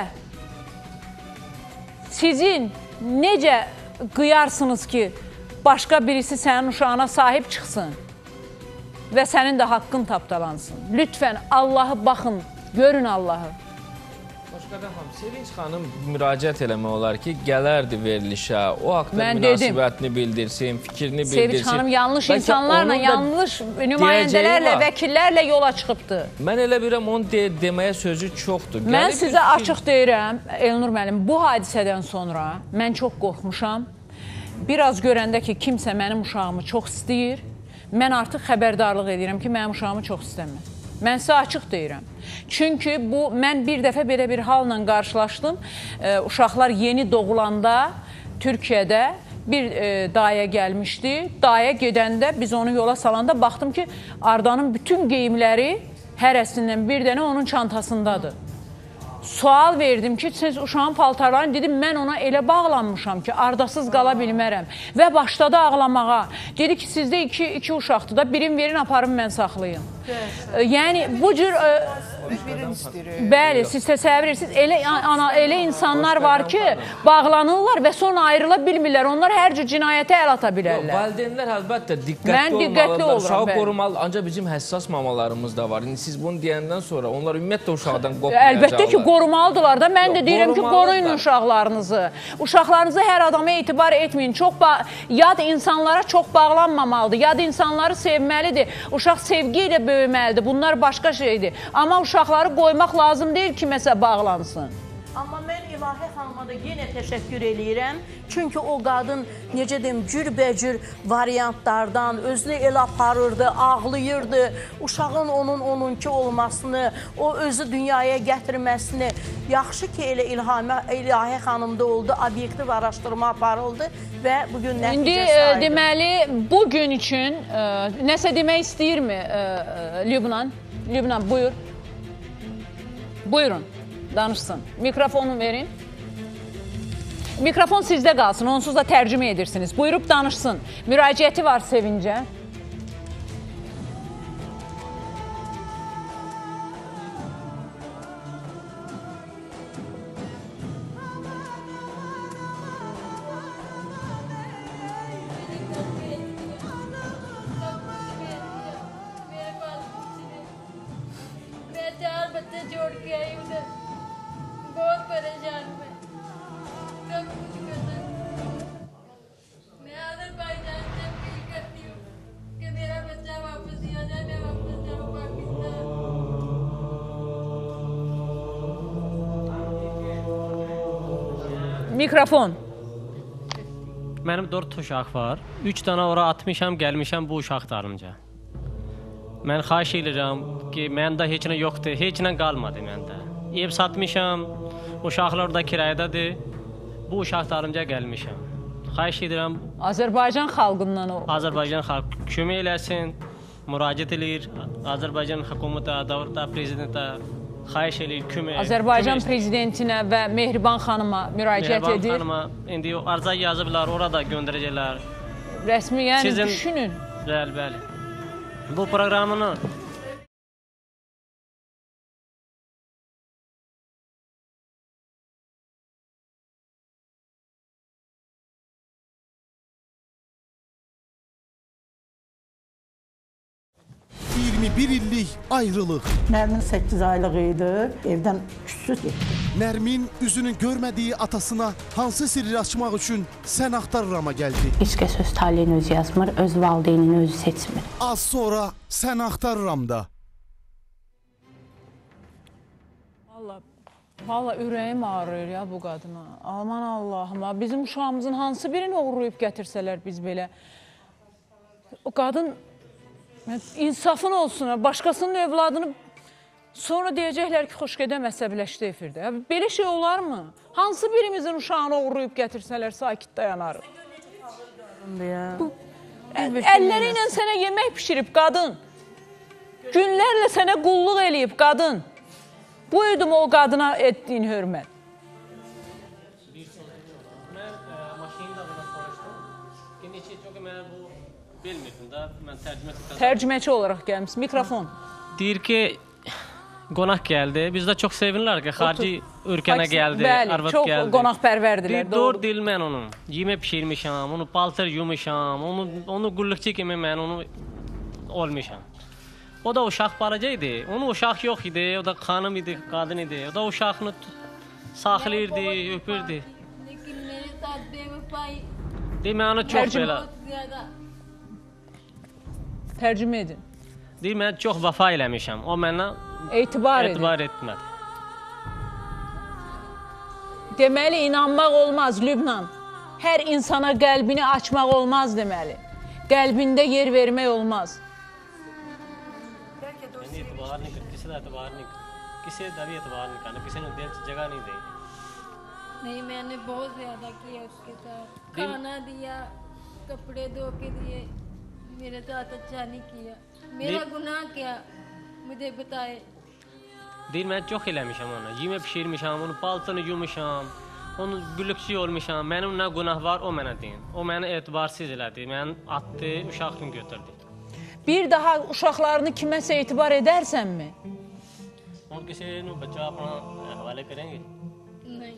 sizin necə qıyarsınız ki, başqa birisi sənin uşağına sahib çıxsın və sənin də haqqın tapdalansın? Lütfən Allahı baxın, görün Allahı. Sevinç xanım müraciət eləmək olar ki, gələrdi verilişə, o haqda münasibətini bildirsin, fikrini bildirsin. Sevinç xanım yanlış insanlarla, yanlış nümayəndələrlə, vəkillərlə yola çıxıbdır. Mən elə bilirəm, onun deməyə sözü çoxdur. Mən sizə açıq deyirəm, Elnur müəllim, bu hadisədən sonra mən çox qorxmuşam. Biraz görəndə ki, kimsə mənim uşağımı çox istəyir, mən artıq xəbərdarlıq edirəm ki, mənim uşağımı çox istəmir. Mən sizə açıq deyirəm. Çünki bu, mən bir dəfə belə bir halla qarşılaşdım. E, uşaqlar yeni doğulanda Türkiyədə bir e, daya gəlmişdi. Daya gedəndə biz onu yola salanda baxdım ki, Ardanın bütün geyimləri hərəsindən bir dənə onun çantasındadır. Sual verdim ki, siz uşağın paltarlarını, dedim, mən ona elə bağlanmışam ki, ardasız qala bilmərəm. Və başladı ağlamağa. Dedi ki, sizdə iki, iki uşaqdır da, birini verin, aparım, mən saxlayım. Yəni, bu cür... Bəli, siz təsəvvür edirsiniz, elə, ana, elə insanlar var ki, bağlanırlar və sonra ayrıla bilmirlər. Onlar hər cür cinayətə əl ata bilərlər. Valideynlər əlbəttə diqqətli olmalıdırlar, uşağı qorumalı. Ancaq bizim həssas mamalarımız da var. Siz bunu deyəndən sonra onlar ümumiyyətlə uşaqdan qopmayacaqlar. Əlbəttə ki, qorumalıdırlar da. Mən də deyirəm ki, qoruyun uşaqlarınızı. Uşaqlarınızı hər adama etibar etməyin. Yad insanlara çox bağlanmamalıdır. Yad insanları sevməlidir. Uşaq sevgi ilə böyüməlidir. Bunlar başqa şeydir. Amma uşaqları qoymaq lazım deyil ki, məsələ bağlansın. Amma mən İlahi xanıma da yenə təşəkkür eləyirəm. Çünki o qadın, necə deyim, cürbəcür variantlardan özünü el aparırdı, ağlayırdı. Uşağın onun onunki olmasını, o özü dünyaya gətirməsini. Yaxşı ki, elə İlahi xanımda oldu, obyektiv araşdırma aparıldı və bugün nəticə İndi sahibi. Deməli, bugün üçün nəsə demək istəyirmi Lübnan? Lübnan, buyur. Buyurun, danışsın. Mikrofonu verin. Mikrofon sizdə qalsın, onsuz da tərcümə edirsiniz. Buyurub danışsın. Müraciəti var Sevincə. जोड़ के आई उधर बहुत परेशान मैं सब कुछ करता मैं अज़रबैजान से अपील करती हूँ कि मेरा बच्चा वापस दिया जाए मैं वापस जाऊँ Pakistan Mikrofon. Mənim dörd uşaq var. Üç dənə ora atmışam, gəlmişəm bu uşaqlarımca. Mən xahiş edirəm ki, məndə heç nə yoxdur, heç nə qalmadı məndə. Ev satmışam, uşaqlar da kirayədadır. Bu uşaqlarımca gəlmişəm. Xahiş edirəm Azərbaycan xalqından o. Azərbaycan xalq kömək eləsin, müraciət edir. Azərbaycan hökumətə, dövlətə, prezidentə xahiş edir kömək. Azərbaycan prezidentinə və Mehriban xanıma müraciət Mehriban edir. xanıma indi arza yazıblar, orada göndərəcəklər. Rəsmi, yəni Sizin... düşünün. Bəli, bəli. Bu proqramını iyirmi bir illik ayrılıq. Nərmin səkkiz aylıq idi, evdən küssüz getdi. Nərmin üzünün görmədiyi atasına hansı sirri açmaq üçün sən axtarırama gəldi. Heç kəs öz taleyini özü yazmır, öz valideynini özü seçmir. Az sonra sən axtarıram da. Valla, valla ürəyim ağrıyor ya bu qadına. Aman Allah'ım, bizim uşağımızın hansı birini uğurlayıb gətirsələr biz belə. O qadın insafın olsun, başqasının evladını sonra deyəcəklər ki, xoş gedəm əsəbiləşdi efirdə. Belə şey olar mı? Hansı birimizin uşağını uğurlayıb gətirsələr sakit dayanarıq? Əlləri ilə sənə yemək pişirib qadın. Günlərlə sənə qulluq eləyib qadın. Buydu mu o qadına etdiyin hörmət? Mən maşinində buna soruşdum. Ki, neçə çox mən bu bilmirdim da, mən tərcüməçi... Tərcüməçi olaraq gəlmiş, mikrofon. Deyir ki, qonaq gəldi. Biz də çox sevinirlər ki, xarici ölkənə gəldi, arvad gəldi. Bəli, çox qonaqpərvərdirlər. Dörd il mən onu yemək pişirmişəm, onu paltar yumuşam, onu qulluqçu kimi mən onu olmuşam. O da uşaq balaca idi, onun uşaq yox idi, o da xanım idi, qadın idi. O da uşağını saxlayırdı, öpürdü. Deyir, mən onu çox belə... Tərcümə edin. Deyir, mən çox vəfa eləmişəm. O mənə etibar, etibar etmədi. Deməli, inanmaq olmaz Lübnan. Hər insana qəlbini açmaq olmaz deməli. Qəlbində yer vermək olmaz. etibar नहीं कर किसी का एतबार नहीं किसी का भी एतबार नहीं करना किसी ने दिल जगह नहीं दी नहीं मैंने बहुत ज्यादा किया उसके साथ खाना दिया कपड़े धो के दिए मेरे साथ अच्छा नहीं किया मेरा गुनाह क्या मुझे बताए Deyir, mən çox eləmişəm ona. Yemək pişirmişəm, onu paltını yumuşam, onu gülükçü olmuşam. Mənim nə günah var, o mənə deyin. O məni etibarsız elədi, məni atdı, uşaqını götürdü. Bir daha uşaqlarını kiməsə etibar edərsənmi? Onu kisini bच्चा अपना हवाले करेंगे? नहीं.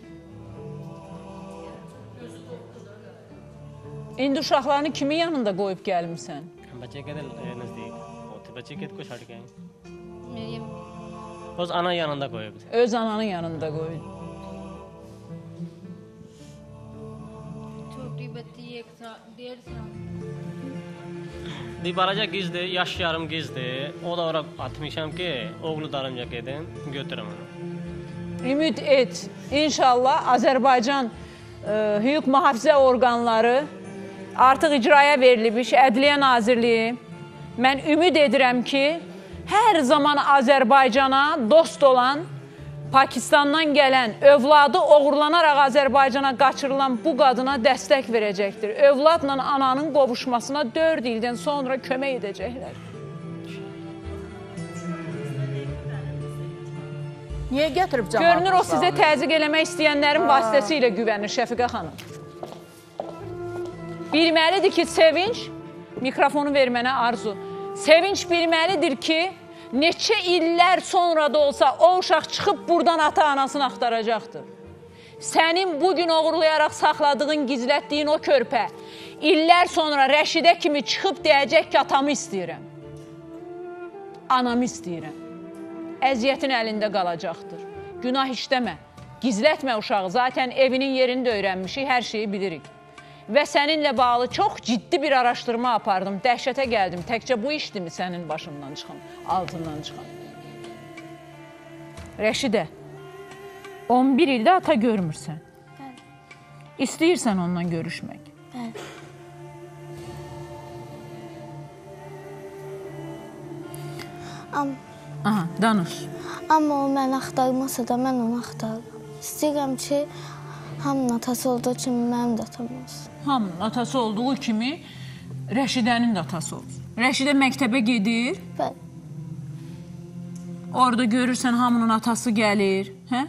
İndi uşaqlarını kimin yanında qoyub gəlmisən? बच्चे के नजदीक होते बच्चे के को छड़ के मेरी Öz ana yanında qoyubdu. Öz ananın yanında qoydu. छोटी बच्ची एक साल डेढ़ साल Deyir, balaca qızdır, yaş yarım qızdır. O da ora atmışam ki, oğlu darımca gedin, götürəm onu. Ümid et, inşallah Azərbaycan e, hüquq mühafizə orqanları artıq icraya verilib iş, Ədliyyə Nazirliyi. Mən ümid edirəm ki, hər zaman Azərbaycana dost olan, Pakistandan gələn, övladı oğurlanaraq Azərbaycana qaçırılan bu qadına dəstək verəcəkdir. Övladla ananın qovuşmasına dörd ildən sonra kömək edəcəklər. Niyə gətirib cəmaat? Görünür o sizə təzyiq eləmək istəyənlərin vasitəsilə güvənir Şəfiqə xanım. Bilməlidir ki, sevinç, mikrofonu ver mənə Arzu, sevinç bilməlidir ki, neçə illər sonra da olsa o uşaq çıxıb buradan ata-anasını axtaracaqdır. Sənin bugün oğurlayaraq saxladığın, gizlətdiyin o körpə, illər sonra Rəşidə kimi çıxıb deyəcək ki, atamı istəyirəm. Anamı istəyirəm. Əziyyətin əlində qalacaqdır. Günah işləmə, gizlətmə uşağı. Zaten evinin yerini də öyrənmişik, hər şeyi bilirik. Və səninlə bağlı çox ciddi bir araşdırma apardım, dəhşətə gəldim. Təkcə bu işdimi sənin başından çıxan, altından çıxan? Rəşidə, on bir ildə ata görmürsən. İstəyirsən ondan görüşmək. Bəli. Am Aha, danış. Amma o məni axtarmasa da mən onu axtarıram. İstəyirəm ki, hamının atası olduğu kimi mənim də atam olsun. Hamının atası olduğu kimi Rəşidənin də atası olsun. Rəşidə məktəbə gedir. Bəli. Orada görürsən hamının atası gəlir. Hə?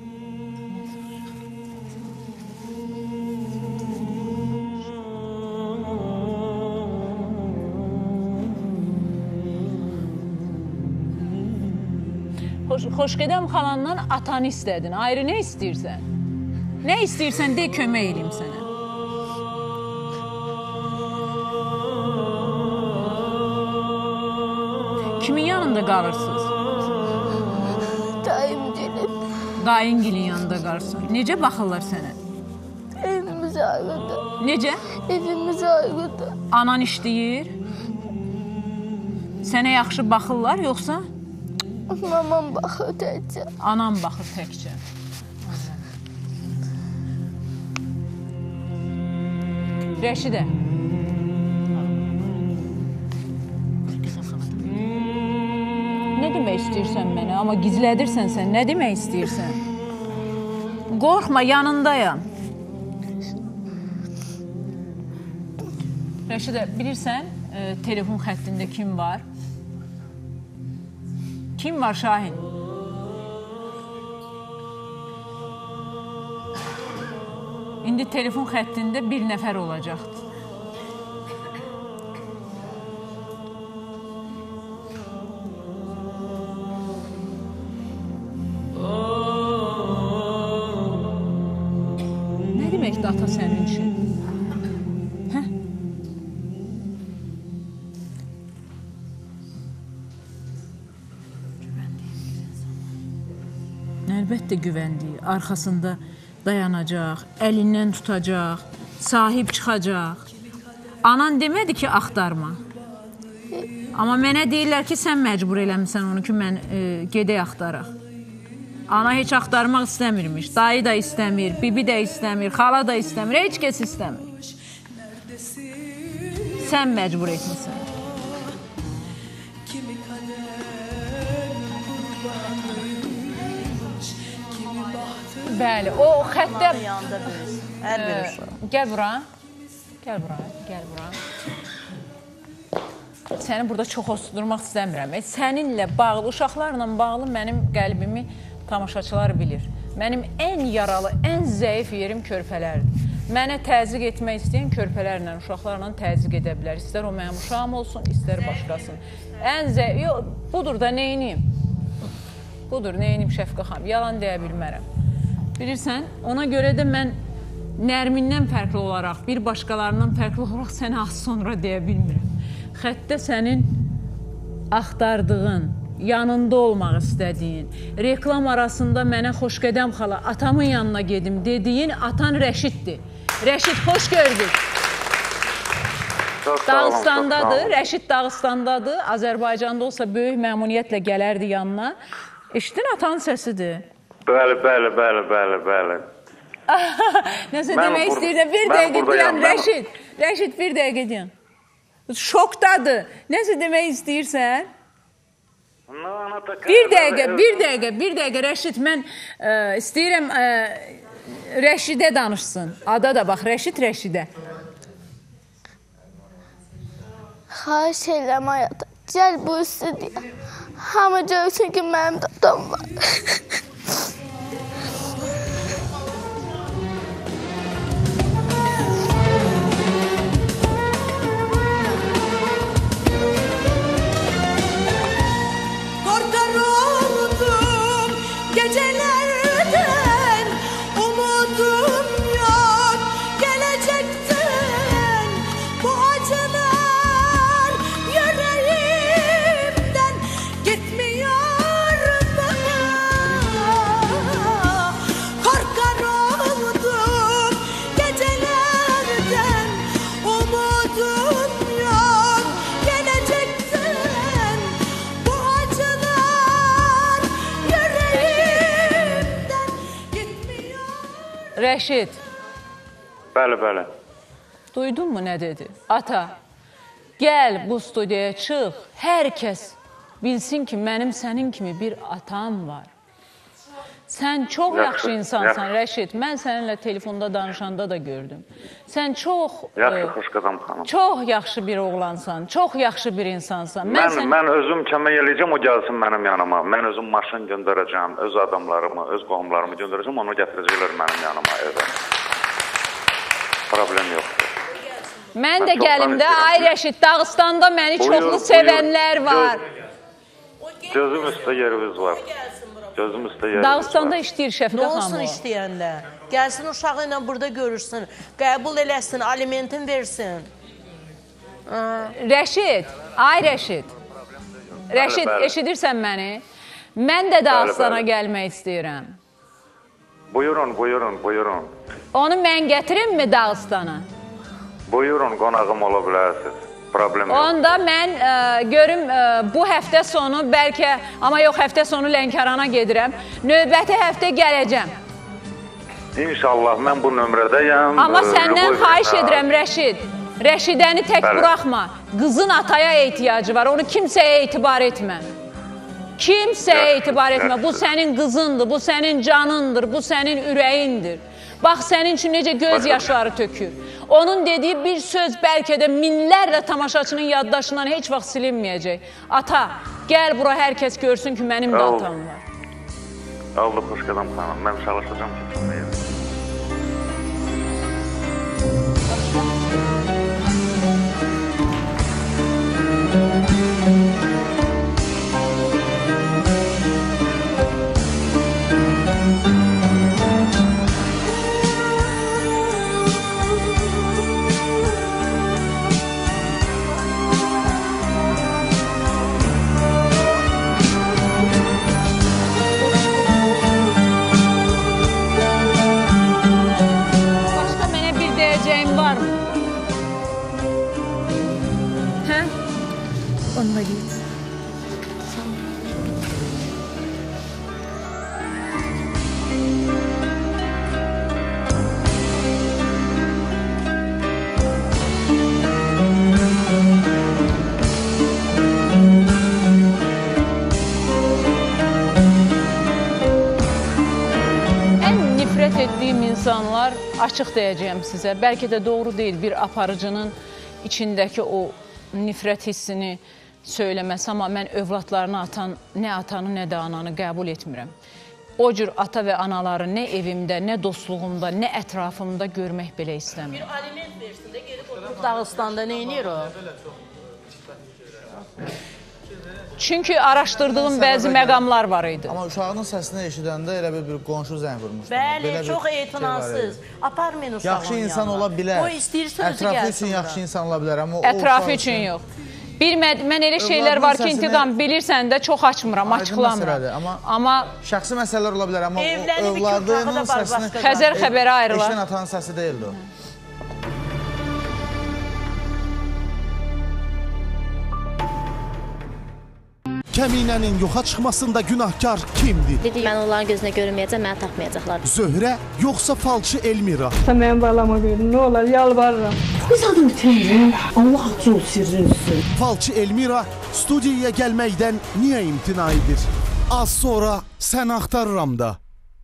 Xoş, Xoşqədəm xalandan atanı istədin. Ayrı nə istəyirsən? Nə istəyirsən de, kömək edeyim sənə. Kimin yanında qalırsınız? Dayımgilin. Dayıngilin yanında qalırsın. Necə baxırlar sənə? Evimiz ayrıdır. Necə? Evimiz ayrıdır. Anan işləyir. Sənə yaxşı baxırlar, yoxsa? Mamam baxır təkcə. Anam baxır təkcə. Rəşidə. Nə demək istəyirsən mənə? Amma gizlədirsən sən. Nə demək istəyirsən? Qorxma, yanındayam. Rəşidə, bilirsən, e, telefon xəttində kim var? Kim var Şahin? İndi telefon xəttində bir nəfər olacaqdır. Nə deməkdir ata sənin üçün? Hə? Əlbəttə güvəndiyi, arxasında dayanacaq, əlindən tutacaq, sahib çıxacaq. Anan demədi ki, axtarma. Amma mənə deyirlər ki, sən məcbur eləmirsən onu ki, mən e, gedək axtaraq. Ana heç axtarmaq istəmirmiş, dayı da istəmir, bibi də istəmir, xala da istəmir, heç kəs istəmir. Sən məcbur etmirsən. Bəli, o xəttə... Hər bir uşaq. Gəl bura. Gəl bura, gəl bura. Səni burada çox ostudurmaq istəmirəm. Səninlə bağlı, uşaqlarla bağlı mənim qəlbimi tamaşaçılar bilir. Mənim ən yaralı, ən zəif yerim körpələrdir. Mənə təzyiq etmək istəyən körpələrlə, uşaqlarla təzyiq edə bilər. İstər o mənim uşağım olsun, istər başqasın. Ən zəif... Yox, budur da neyniyim? Budur, neyniyim Şəfiqə xanım? Yalan deyə bilmərəm. Bilirsən, ona görə də mən Nərmindən fərqli olaraq, bir başqalarından fərqli olaraq sənə az sonra deyə bilmirəm. Xəttə sənin axtardığın, yanında olmaq istədiyin, reklam arasında mənə Xoşqədəm xala, atamın yanına gedim dediyin atan Rəşiddir. Rəşid, xoş gördük. Dağıstandadır, Rəşid Dağıstandadır. Azərbaycanda olsa böyük məmnuniyyətlə gələrdi yanına. Eşitdin atanın səsidir. Bəli, bəli, bəli, bəli, bəli. Nəsə demək istəyirsən? Bir dəqiqə deyən, Rəşid, Rəşid bir dəqiqə deyən. Şokdadır. Nəsə demək istəyirsən? Bir dəqiqə, bir dəqiqə, bir dəqiqə Rəşid, mən istəyirəm Rəşidə danışsın. Ada da bax, Rəşid Rəşidə. Xahiş edirəm həyata, gəl bu üstü deyə. Hamı görsün ki, mənim də atam var. Rəşid. Bəli, bəli. Duydun mu nə dedi? Ata, gəl bu studiyaya çıx, hər kəs bilsin ki, mənim sənin kimi bir atam var. Sən çox yaxşı, yaxşı insansan, yaxşı. Rəşid. Mən səninlə telefonda danışanda da gördüm. Sən çox... Yaxşı, xoşqadam xanım. Çox yaxşı bir oğlansan, çox yaxşı bir insansan. Mən, mən, sən... mən özüm kömək eləyəcəm, o gəlsin mənim yanıma. Mən özüm maşın göndərəcəm, öz adamlarımı, öz qohumlarımı göndərəcəm, onu gətirəcəklər mənim yanıma evə. Problem yoxdur. Mən də gəlim də, ay Rəşid, Dağıstanda məni buyur, çoxlu buyur. Sevənlər var. Göz, gözüm üstə yerimiz var. Gözüm üstə yerimiz Dağıstanda var. işləyir Şəfiqə Nə xanım. olsun işləyənlər? Gəlsin uşağı ilə burada görürsün, qəbul eləsin, alimentin versin. Rəşid, ay Rəşid. Rəşid, bəli, bəli. Eşidirsən məni? Mən də Dağıstana bəli, bəli. gəlmək istəyirəm. Buyurun, buyurun, buyurun. Onu mən gətirim mi Dağıstana? Buyurun, qonağım ola bilərsiniz. Problem yox. Onda mən ə, görüm ə, bu həftə sonu bəlkə, amma yox, həftə sonu Lənkərana gedirəm. Növbəti həftə gələcəm. İnşallah, mən bu nömrədəyəm. Amma səndən xahiş edirəm Rəşid. Rəşidəni tək bəli. Buraxma. Qızın ataya ehtiyacı var. Onu kimsəyə etibar etmə. Kimsəyə yaxşı, etibar etmə. Yaxşı. Bu sənin qızındır, bu sənin canındır, bu sənin ürəyindir. Bax, sənin üçün necə göz yaşları tökür. Onun dediyi bir söz bəlkə də minlərlə tamaşaçının yaddaşından heç vaxt silinməyəcək. Ata, gəl bura hər kəs görsün ki, mənim də atam var. Oldu, xoşqadam xanım. Mən çalışacağım ki, tanıyayım. Onunla git. En nifret ettiğim insanlar, açıq deyəcəyəm sizə, bəlkə də doğru deyil, bir aparıcının içindəki o nifrət hissini söyləməsi, amma mən övladlarını atan, nə atanı, nə də ananı qəbul etmirəm. O cür ata və anaları nə evimdə, nə dostluğumda, nə ətrafımda görmək belə istəmirəm. Bir aliment versin də, gedib oturub Dağıstanda nə edir o? Çünki araşdırdığım bəzi məqamlar var idi. Amma uşağının səsini eşidəndə elə bir, bir qonşu zəng vurmuşdu. Bəli, belə çox etinasız. Aparmayın uşağın yaxşı insan yanına. ola bilər. O istəyirsə özü ətrafı gəlsin. üçün yaxşı insan ola bilər. Amma ətrafı o üçün yox. Bir mən elə şeylər var ki, intiqam bilirsən də çox açmıram, açıqlamıram. Amma, amma şəxsi məsələlər ola bilər, amma evlənib övladının səsini... Xəzər xəbəri ayrılar. Eşdən atanın səsi deyildi o. Kəminənin yoxa çıxmasında günahkar kimdir? Dedik, mən onların gözünə görünməyəcəm, məni tapmayacaqlar. Zöhrə, yoxsa falçı Elmira? Sən mənim balama verin, nə olar, yalvarıram. Qız adım Teyrin, Allah çox sirrinsin. Falçı Elmira studiyaya gəlməkdən niyə imtina edir? Az sonra sən axtarıram da.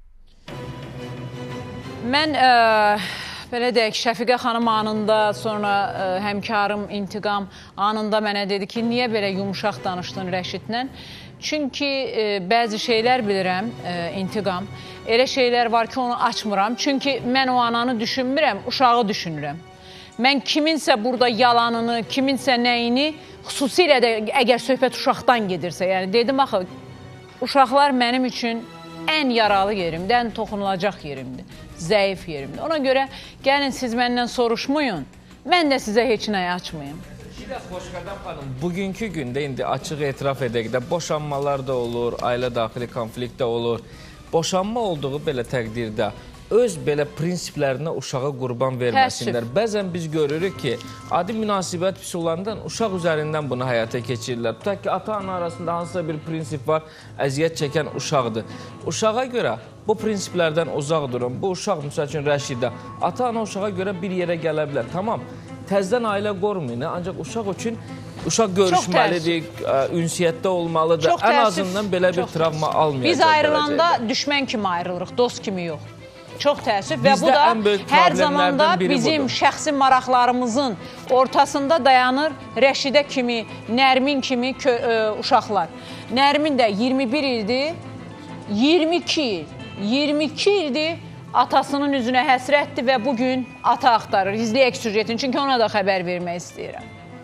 Mən... Ə... Belə deyək, Şəfiqə xanım anında, sonra ə, həmkarım İntiqam anında mənə dedi ki, niyə belə yumuşaq danışdın Rəşidlə? Çünki ə, bəzi şeylər bilirəm, ə, İntiqam. Elə şeylər var ki, onu açmıram. Çünki mən o ananı düşünmürəm, uşağı düşünürəm. Mən kiminsə burada yalanını, kiminsə nəyini, xüsusilə də əgər söhbət uşaqdan gedirsə, yəni dedim axı, uşaqlar mənim üçün ən yaralı yerimdir, ən toxunulacaq yerimdir, zəif yerimdir. Ona görə gəlin siz məndən soruşmayın, mən də sizə heç nəyi açmayım. Bir də Xoşqədəm xanım, bugünkü gündə indi açıq etiraf edək də boşanmalar da olur, ailə daxili konflikt də olur. Boşanma olduğu belə təqdirdə öz belə prinsiplərinə uşağa qurban verməsinlər. Təəssüf. Bəzən biz görürük ki, adi münasibət pis olandan uşaq üzərindən bunu həyata keçirirlər. Tutaq ki, ata-ana arasında hansısa bir prinsip var, əziyyət çəkən uşaqdır. Uşağa görə bu prinsiplərdən uzaq durun. Bu uşaq, misal üçün, Rəşidə, ata-ana uşağa görə bir yerə gələ bilər. Tamam, təzdən ailə qormayın, ancaq uşaq üçün uşaq görüşməlidir, ünsiyyətdə olmalıdır. Çox Ən təəssüf, azından belə bir çox travma təəssüf. almayacaq. Biz ayrılanda düşmən kimi ayrılırıq, dost kimi yox. Çox təəssüf və Bizdə bu da ən böyük hər zamanda problemlərdən biri bizim budur. şəxsi maraqlarımızın ortasında dayanır Rəşidə kimi, Nərmin kimi kö ə, uşaqlar. Nərmin də iyirmi bir ildir, iyirmi iki il, iyirmi iki ildir atasının üzünə həsrətdir və bugün ata axtarır. İzləyək süjetini, çünki ona da xəbər vermək istəyirəm.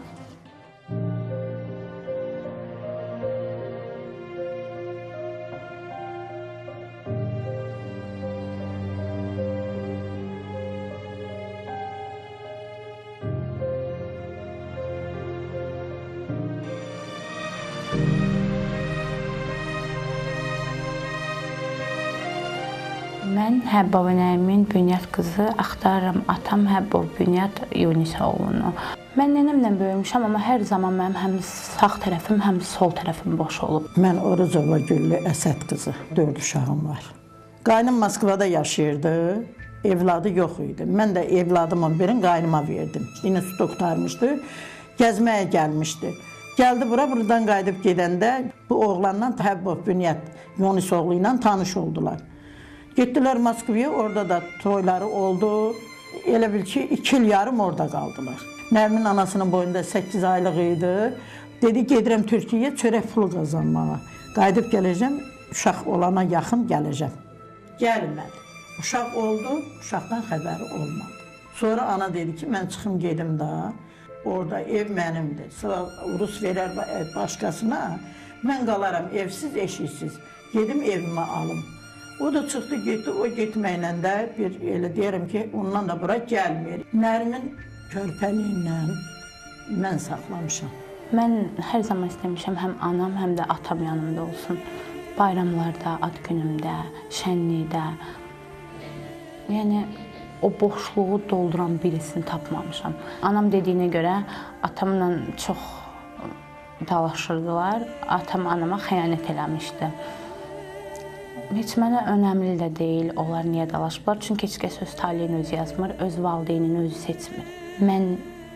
Mən Həbbab Nərmin Bünyat qızı axtarıram atam Həbbab Bünyat Yunisoğlunu. Mən nənəmlə böyümüşəm, amma hər zaman mənim həm sağ tərəfim, həm sol tərəfim boş olub. Mən Orucova Güllü Əsəd qızı, dörd uşağım var. Qaynım Moskvada yaşayırdı, evladı yox idi. Mən də evladımın birini qaynıma verdim. İnstitut qurtarmışdı, gəzməyə gəlmişdi. Gəldi bura, buradan qayıdıb gedəndə bu oğlanla Həbbab Bünyat Yunisoğlu ilə tanış oldular. Getdilər Moskvaya, orada da toyları oldu. Elə bil ki, iki il yarım orada qaldılar. Nərmin anasının boyunda səkkiz aylıq idi. Dedi, gedirəm Türkiyəyə çörək pulu qazanmağa. Qayıdıb gələcəm, uşaq olana yaxın gələcəm. Gəlmədi. Uşaq oldu, uşaqdan xəbəri olmadı. Sonra ana dedi ki, mən çıxım gedim daha. Orada ev mənimdir. Sıra Rus verər başqasına. Mən qalaram evsiz, eşiksiz. Gedim evimə alım. O da çıxdı, getdi, o getməklə də bir elə deyərəm ki, ondan da bura gəlmir. Nərmin körpəli ilə mən saxlamışam. Mən hər zaman istəmişəm həm anam, həm də atam yanımda olsun. Bayramlarda, ad günümdə, şənlikdə. Yəni, o boşluğu dolduran birisini tapmamışam. Anam dediyinə görə atamla çox dalaşırdılar. Atam anama xəyanət eləmişdi. Heç mənə önəmli də deyil, onlar niyə dalaşıblar. Çünki heç kəs öz taliyini özü yazmır, öz valideynini özü seçmir. Mən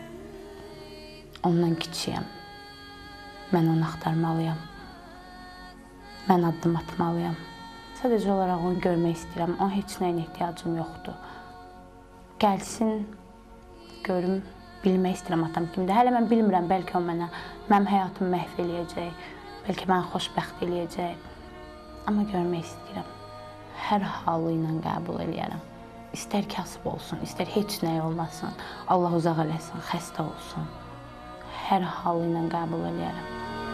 ondan kiçiyəm. Mən onu axtarmalıyam. Mən addım atmalıyam. Sadəcə olaraq onu görmək istəyirəm. Onun heç nəyin ehtiyacım yoxdur. Gəlsin, görüm, bilmək istəyirəm atam kimdir. Hələ mən bilmirəm, bəlkə o mənə, mənim həyatımı məhv eləyəcək, bəlkə məni xoşbəxt eləyəcək. Amma görmək istəyirəm. Hər halı ilə qəbul eləyərəm. İstər kasıb olsun, istər heç nəyi olmasın. Allah uzaq eləsin, xəstə olsun. Hər halı ilə qəbul eləyərəm.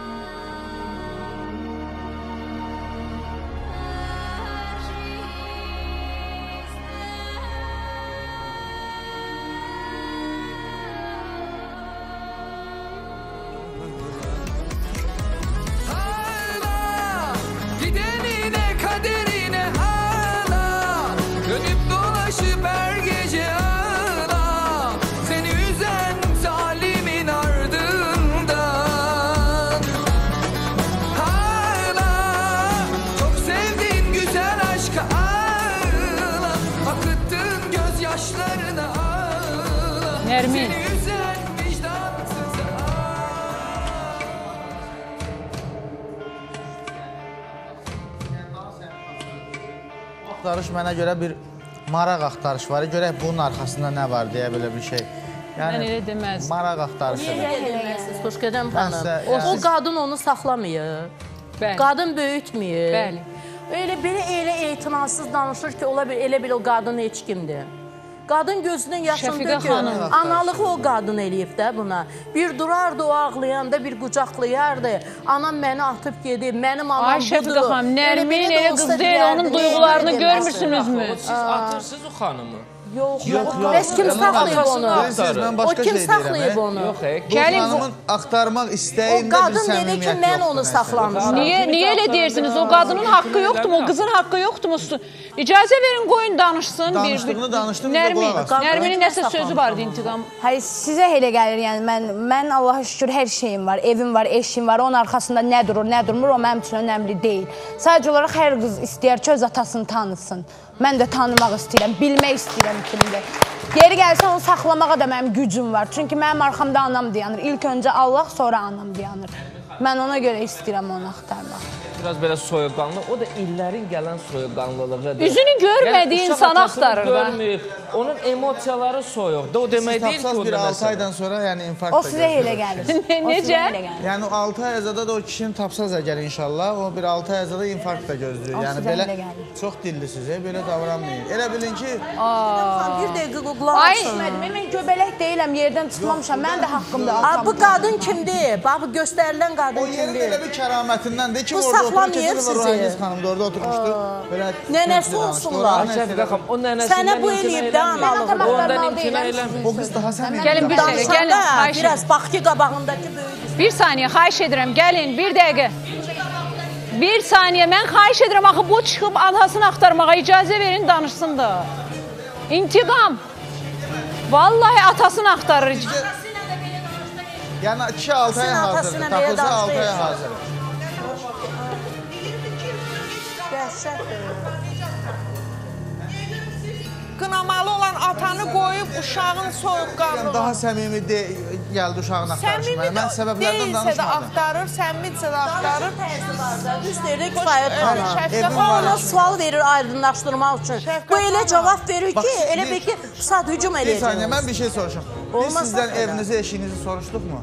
Nərmin. Axtarış mənə görə bir maraq axtarış var. Görək bunun arxasında nə var deyə belə bir şey. Mən elə deməzdim. Maraq axtarışıdır. Niyə elə deməzsiniz Xoşqədəm xanım? O qadın onu saxlamayıb. Qadın böyütməyib. Bəli. Elə belə elə etinasız danışır ki, ola bil elə bil o qadın heç kimdir. Qadın gözünün yaşını dökür. Analığı o qadın eləyib də buna. Bir durardı o ağlayanda, bir qucaqlayardı. Anam məni atıb gedib, mənim anam Ay, budur. Şəfiqə xanım, Nərmin elə qız deyil, onun duyğularını görmürsünüzmü? Siz atırsınız o xanımı. Yox, Yox, yox. Bəs kim saxlayıb onu? Bilirsiniz, mən başqa O kim şey deyirəm. saxlayıb onu? Yox, Bu xanımın axtarmaq istəyində O bir qadın səmimiyyət dedi ki, yoxdur. mən onu saxlamışam. Niyə, niyə elə deyirsiniz? O qadının haqqı yoxdurmu? O qızın haqqı yoxdurmu? İcazə verin, qoyun danışsın. Danışdığını danışdın, Nərmin, qulaq as. Nərminin nəsə sözü vardı intiqam. Hayır, sizə elə gəlir, yəni mən mən Allah'a şükür hər şeyim var, evim var, eşim var. Onun arxasında nə durur, nə durmur, o mənim üçün önəmli deyil. Sadəcə olaraq hər qız istəyər ki, öz atasını tanısın. Mən də tanımaq istəyirəm, bilmək istəyirəm kimdir. Geri gəlsə onu saxlamağa da mənim gücüm var. Çünki mənim arxamda anam dayanır. İlk öncə Allah, sonra anam dayanır. Mən ona görə istəyirəm onu axtarmaq. Biraz belə soyuqqanlı, o da illərin gələn soyuqqanlılığıdır. Üzünü görmədiyi yəni, insanı axtarır da. Görməyib, onun emosiyaları soyuqdur. O demək deyil ki, o bir da altı aydan sonra yəni infarkt O sizə elə gəlir. Necə? Yəni altı ay əzada da o kişinin tapsaz əgər inşallah, o bir altı ay əzada infarkt da gözləyir. O Yəni sizə belə elə gəlir. çox dillisiniz, belə davranmayın. Elə bilin ki, Bir dəqiqə qulaq Ay, asın. mən göbələk deyiləm, yerdən tutmamışam. Mən də haqqımda Aa, bu qadın kimdir? Bax, bu göstərilən qadın o yerin kimdir? elə bir kəramətindəndir ki, Bu orada oturur, saxlamayıb keçir və sizi. Ruhangiz xanım da orada oturmuşdu. Belə Nənəsi olsunlar. O nənəsindən Sənə bu eləyib də analığı. Ondan imtina eləmir. O qız daha sən Gəlin bir dəqiqə, gəlin. Xahiş Biraz bax ki, qabağındakı böyük. Bir saniyə, xahiş edirəm, gəlin, bir dəqiqə. Bir saniyə, mən xahiş edirəm, axı bu çıxıb atasını axtarmağa icazə verin, danışsın da. İntiqam. Vallahi atasını axtarır. Yəni iki altı aya hazırdır, tapılsa altı aya hazır. Qınamalı olan atanı qoyub uşağın soyuqqanlığı. Daha səmimi gəldi uşağın axtarışına. Mən səbəblərdən danışmadım. Deyilsə də axtarır, səmimidirsə də axtarır. Düz deyir, kifayət xanım. O ona sual verir aydınlaşdırmaq üçün. Bu elə cavab verir ki, elə bil ki, saat hücum Bir edəcək. saniyə, mən bir şey soruşum. Biz sizdən evinizi, eşiyinizi soruşduqmu?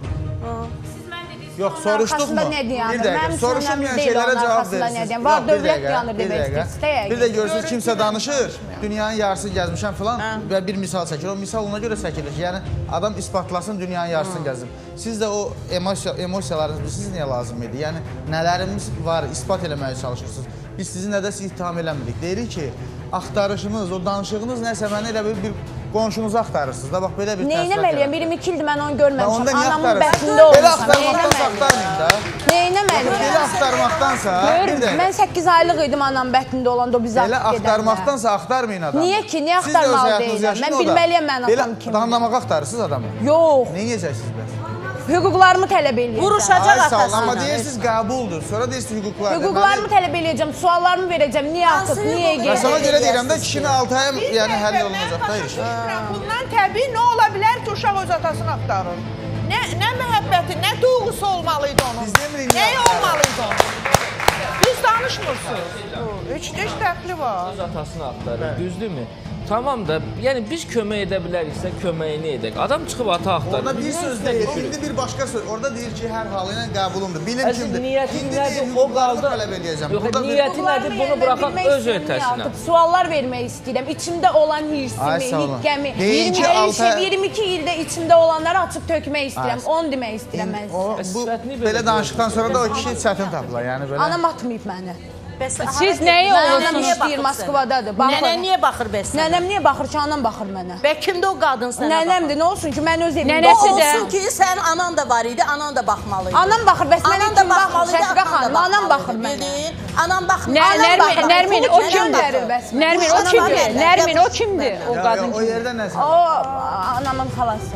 Yox, soruşduqmu? Arxasında nə deyəndə? Bir dəqiqə, soruşulmayan şeylərə cavab verirsiniz. Var, Yox, bir dövlət dəqiqə, dayanır bir demək dəqiqə. istəyir. Bir də görürsünüz, kimsə danışır, dünyanın yarısı gəzmişəm filan və bir misal çəkir. O misal ona görə çəkilir ki, yəni adam isbatlasın, dünyanın yarısını gəzdim. Siz də o emosiyalarınız siz niyə lazım idi? Yəni nələrimiz var, isbat eləməyə çalışırsınız. Biz sizi nədəsə ittiham eləmirik. Deyirik ki, axtarışınız, o danışığınız nəsə mənə elə bir, bir qonşunuzu axtarırsınız da, bax belə bir təsvir. Neynəməliyəm? yirmi iki ildir mən onu görməmişəm. Onda niyə Anamın axtarırsınız? bətində olmuşam. Belə axtarmaqdansa axtarmayın da. Neynəməliyəm? Belə axtarmaqdansa, bir dəqiqə. Mən səkkiz aylıq idim anam bətində olanda o bizi Belə atıb gedəndə. axtarmaqdansa axtarmayın adamı. Niyə ki? Niyə axtarmalı deyiləm? Mən bilməliyəm mən atam kimi. Belə danlamağa axtarırsınız adamı. Yox. Neynəyəcəksiniz bəs? Hüquqlarımı tələb eləyəcəm. Vuruşacaq Ay sağ ol, atasına. amma deyirsiniz qəbuldur. Sonra deyirsiniz hüquqlar. Hüquqlarımı tələb eləyəcəm, suallarımı verəcəm. Niyə atıb, niyə Mən gedib? sana görə deyirəm də kişinin altı aya yəni həll olunacaq da iş. Bundan təbii nə ola bilər ki, uşaq öz atasını axtarır? Nə, nə məhəbbəti, nə duyğusu olmalıydı onun? Biz demirik, Nəyi olmalıydı onun? Biz danışmırsınız. Üç beş dəxli var. Öz atasını axtarır, düzdürmü? Tamam da, yəni biz kömək edə biləriksə köməyini edək. Adam çıxıb ata axtarır. Orada bir söz deyil, indi bir başqa söz. Orada deyir ki, hər halı ilə qəbulumdur. Bilim kimdir? Niyyətin İndi nədir? deyil, O qaldı. tələb eləyəcəm. Yox, Burada bir- niyyəti nədir? Bunu buraxaq öz ötəsinə. Suallar vermək istəyirəm. İçimdə olan Ay, hirsimi, sağ olun. hiqqəmi, Deyin ki, iyirmi altı- iyirmi iki ildə içimdə olanları açıb tökmək istəyirəm. Ay. Onu demək istəyirəm mən O, sizə. bu belə danışdıqdan sonra da o kişi çətin tapılar. Yəni belə. Anam atmayıb məni. Siz nəyə Nənəm olursunuz? işləyir Moskvadadır. Baxır. Nənə niyə baxır bəs sənə? Nənəm niyə baxır ki, anam baxır mənə? Və kimdə o qadın sənə baxır? Nənəmdir, nə olsun ki, mən öz evimdə. Nənəsi də. Olsun ki, sən anan da var idi, anan da baxmalıydı. Anam baxır, bəs mənə Anan da kim baxır? baxmalıydı, Şəfiqə anan xanım, da anam baxır baxmalıydı, mənə. bildin? Anam baxmır. Nə, Anam Nərmin, baxır. Nərmin, o Nənəm kimdir? baxır. bəs. Nərmin, o Anam kimdir? baxır. Nərmin, o kimdir? O qadın O kimdir? yerdə nəsə. O anamın xalası.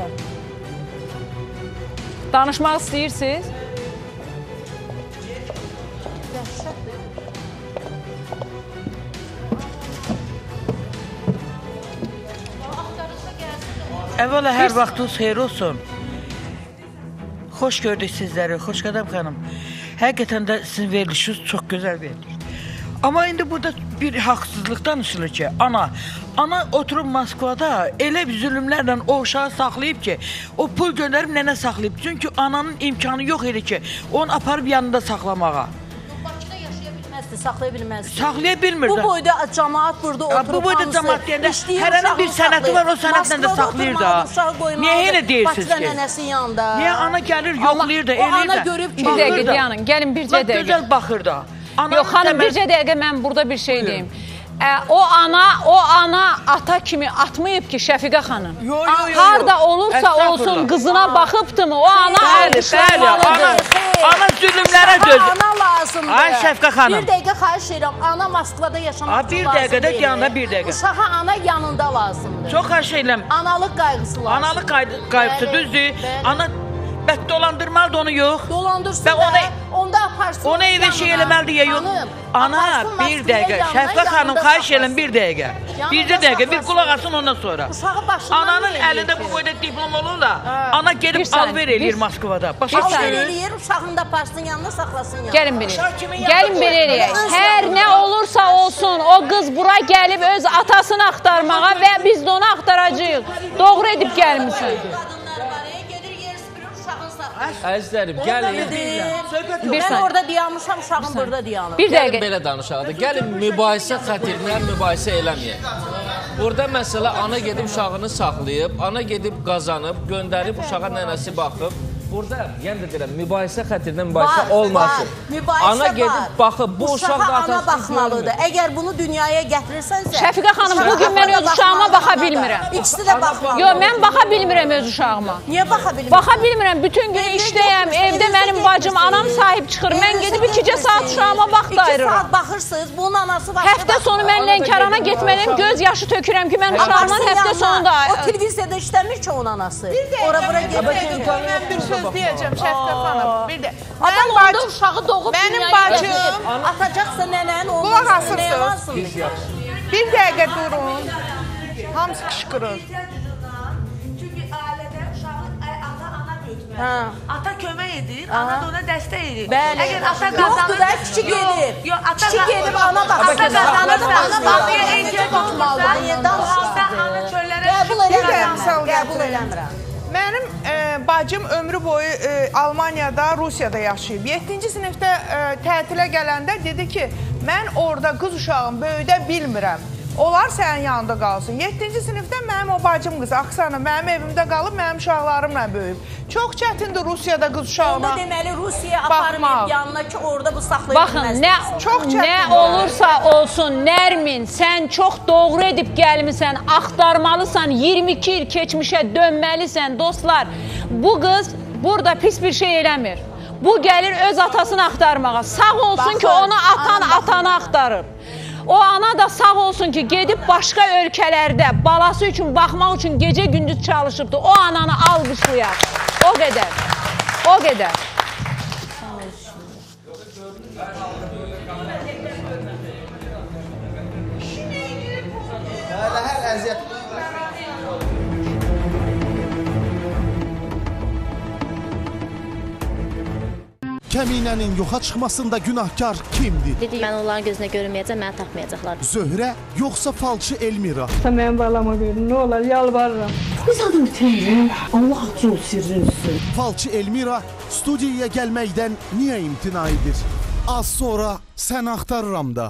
Danışmaq istəyirsiniz? Əvvəla hər vaxtınız xeyir olsun. Xoş gördük sizləri, xoş qədəm xanım. Həqiqətən də sizin verilişiniz çox gözəl verilir. Amma indi burada bir haqsızlıq danışılır ki, ana, ana oturub Moskvada elə bir zülümlərlə o uşağı saxlayıb ki, o pul göndərib nənə saxlayıb. Çünki ananın imkanı yox idi ki, onu aparıb yanında saxlamağa. Saxlaya bilməzdi. Saxlaya bilmir Bu də. boyda cəmaat burada oturub. Bu boyda cəmaat deyəndə hərənin bir sənəti var, o sənətlə də saxlayır da. Niyə elə deyirsiniz ki? Bakıda nənəsinin yanında. Niyə ana gəlir, yoxlayır da, o eləyir ana də. görüb ki, Bir dəqiqə dayanın, gəlin bircə Bax, dəqiqə. gözəl baxır da. Yox, xanım, bircə dəqiqə mən burada bir şey deyim. o ana, o ana ata kimi atmayıb ki Şəfiqə xanım. Yo, yo, yo. Harda olursa olsun qızına baxıbdı mı? O ana alqışlamalıdır. Ana zülümlərə döz. Ana lazımdır. Ay Şəfiqə xanım. Bir dəqiqə xahiş edirəm. Ana Moskvada yaşamaq lazımdır. Bir dəqiqədə yanında bir dəqiqə. Uşağa ana yanında lazımdır. Çox xahiş edirəm. Analıq qayğısı lazımdır. Analıq qayğısı düzdür. Ana bət dolandırmalıdır onu yox. Dolandırsın da, onda aparsın. Onu evə şey eləməlidir ya yox. Ana, bir dəqiqə. Şəfiqə xanım, xahiş eləm bir dəqiqə. Bir dəqiqə, bir qulaq asın ondan sonra. Ananın əlində bu boyda diplom olur da, ana gedib alver eləyir Moskvada. Alver eləyir, uşağını da aparsın yanına, saxlasın yanına. Gəlin belə. Gəlin belə eləyək. Hər nə olursa olsun, o qız bura gəlib öz atasını axtarmağa və biz də onu axtaracağıq. Doğru edib gəlmişsin. Əzizlərim, gəlin. Mən orada dayanmışam, uşağım burada dayanır. Bir dəqiqə. Gəlin belə danışaq da. Gəlin mübahisə xətirinə mübahisə eləməyək. Burada məsələ ana gedib uşağını saxlayıb, ana gedib qazanıb, göndərib uşağa nənəsi baxıb. Burada, yəni də deyirəm, mübahisə xətirinə mübahisə olmasın. Ana gedib baxıb, bu uşaq da atasını baxmalıdır. Əgər bunu dünyaya gətirirsənsə... Şəfiqə xanım, bugün mən öz uşağıma baxa bilmirəm. İkisi də baxmalıdır. Yox, mən baxa bilmirəm öz uşağıma. Niyə baxa bilmirəm? Baxa bilmirəm, bütün gün işdəyəm, evdə mənim bacım, anam sahib çıxır. Mən gedib ikicə saat uşağıma vaxt ayırıram. İki saat baxırsınız, bunun anası başqa. Həftə sonu mən Lənkərana getməliyim, göz yaşı tökürəm ki, mən uşağımdan həftə sonunda... O televiziyada işləmir ki, onun anası. Ora-bura gedir. Söz deyəcəm Şəfiqə xanım. Bir də. Adam onda uşağı doğub mənim bacım atacaqsa nənən onu qulaq asırsınız. Bir dəqiqə durun. Hamısı qışqırır. Çünki ailədə uşağın ata-ana böyütməlidir. Ata kömək edir, ana da ona dəstək edir. Əgər ata qazanır... Yoxdur da, kiçik gedir. Kiçik gedib ana baxır. Ata qazanır, ana baxır, encə tutmalıdır. Ana çöllərə... Qəbul eləmirəm. Mənim e, bacım ömrü boyu e, Almaniyada, Rusiyada yaşayıb. yeddinci sinifdə e, tətilə gələndə dedi ki, mən orada qız uşağım böyüdə bilmirəm. Onlar sənin yanında qalsın. yeddinci sinifdə mənim o bacım qız, Aksana, mənim evimdə qalıb, mənim uşaqlarımla böyüyüb. Çox çətindir Rusiyada qız uşağına onda deməli Rusiyaya aparmayıb yanına ki, orada bu saxlaya Baxın, nə, nə olursa olsun, Nərmin, sən çox doğru edib gəlmisən, axtarmalısan, iyirmi iki il keçmişə dönməlisən, dostlar. Bu qız burada pis bir şey eləmir. Bu gəlir öz atasını axtarmağa. Sağ olsun baxın, ki, onu atan atanı axtarır. O ana da sağ olsun ki, gedib başqa ölkələrdə balası üçün, baxmaq üçün gecə-gündüz çalışıbdır. O ananı alqışlayar. O qədər. O qədər. Hər əziyyət. Kəminənin yoxa çıxmasında günahkar kimdir? Dedik, mən onların gözünə görünməyəcəm, məni tapmayacaqlar. Zöhrə, yoxsa falçı Elmira? Sən mənim balama verin, nə olar, yalvarıram. Qız adım Teyrin, Allah çox sirrinsin. Falçı Elmira studiyaya gəlməkdən niyə imtina edir? Az sonra sən axtarıram da.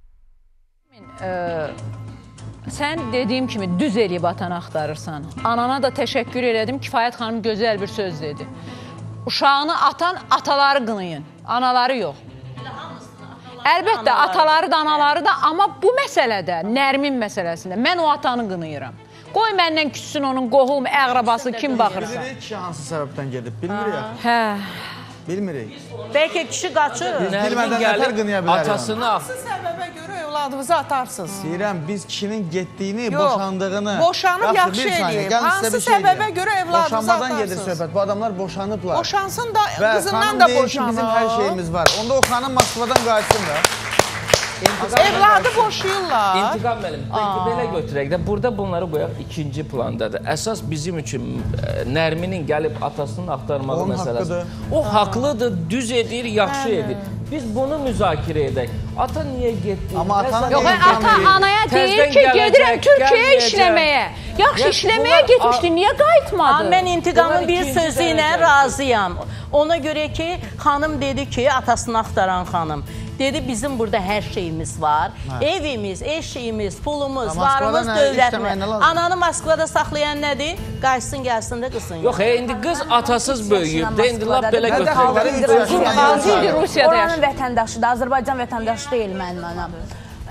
Ee, sən dediyim kimi düz eləyib atanı axtarırsan. Anana da təşəkkür elədim, Kifayət xanım gözəl bir söz dedi. Uşağını atan ataları qınayın, anaları yox. Əlbəttə, ataları da, anaları da, amma bu məsələdə, Nərmin məsələsində mən o atanı qınayıram. Qoy məndən küssün onun qohum, əqrabası, kim baxırsa. Bilmirik kişi hansı səbəbdən gedib, bilmirik. Hə. Bilmirik. Bəlkə kişi qaçır. Biz bilmədən nətər qınaya bilərik. Atasını al. Hansı səbəbə görə evladınızı atarsınız? Deyirəm, biz kişinin getdiyini, boşandığını... Boşanıb yaxşı eləyib. Hansı səbəbə görə evladınızı atarsınız? Boşanmadan gedir söhbət. Bu adamlar boşanıblar. Boşansın da, qızından da boşanır. Bizim hər şeyimiz var. Onda o xanım Moskvadan qayıtsın da. Evladı boşayırlar. İntiqam mənim. Belə götürək də, burada bunları qoyaq ikinci plandadır. Əsas bizim üçün Nərminin gəlib atasının axtarmağı məsələsi. O haqlıdır, düz edir, yaxşı edir. Biz bunu müzakirə edək. Ata niyə getdi? Amma ata Yox, ata anaya deyir ki, gedirəm Türkiyəyə işləməyə. Yaxşı, işləməyə getmişdi, niyə qayıtmadı? Mən intiqamın bir sözü ilə razıyam. Ona görə ki, xanım dedi ki, atasını axtaran xanım. Dedi, bizim burada hər şeyimiz var. Hə. Evimiz, eşiyimiz, pulumuz, ha, varımız, dövlətimiz. Ananı Moskvada saxlayan nədir? Qayıtsın, gəlsin də qızın. Yox, indi qız atasız böyüyüb də, indi lap belə götürək. Rusiyada yaşayır. Oranın vətəndaşıdır, Azərbaycan vətəndaşı deyil mənim anam.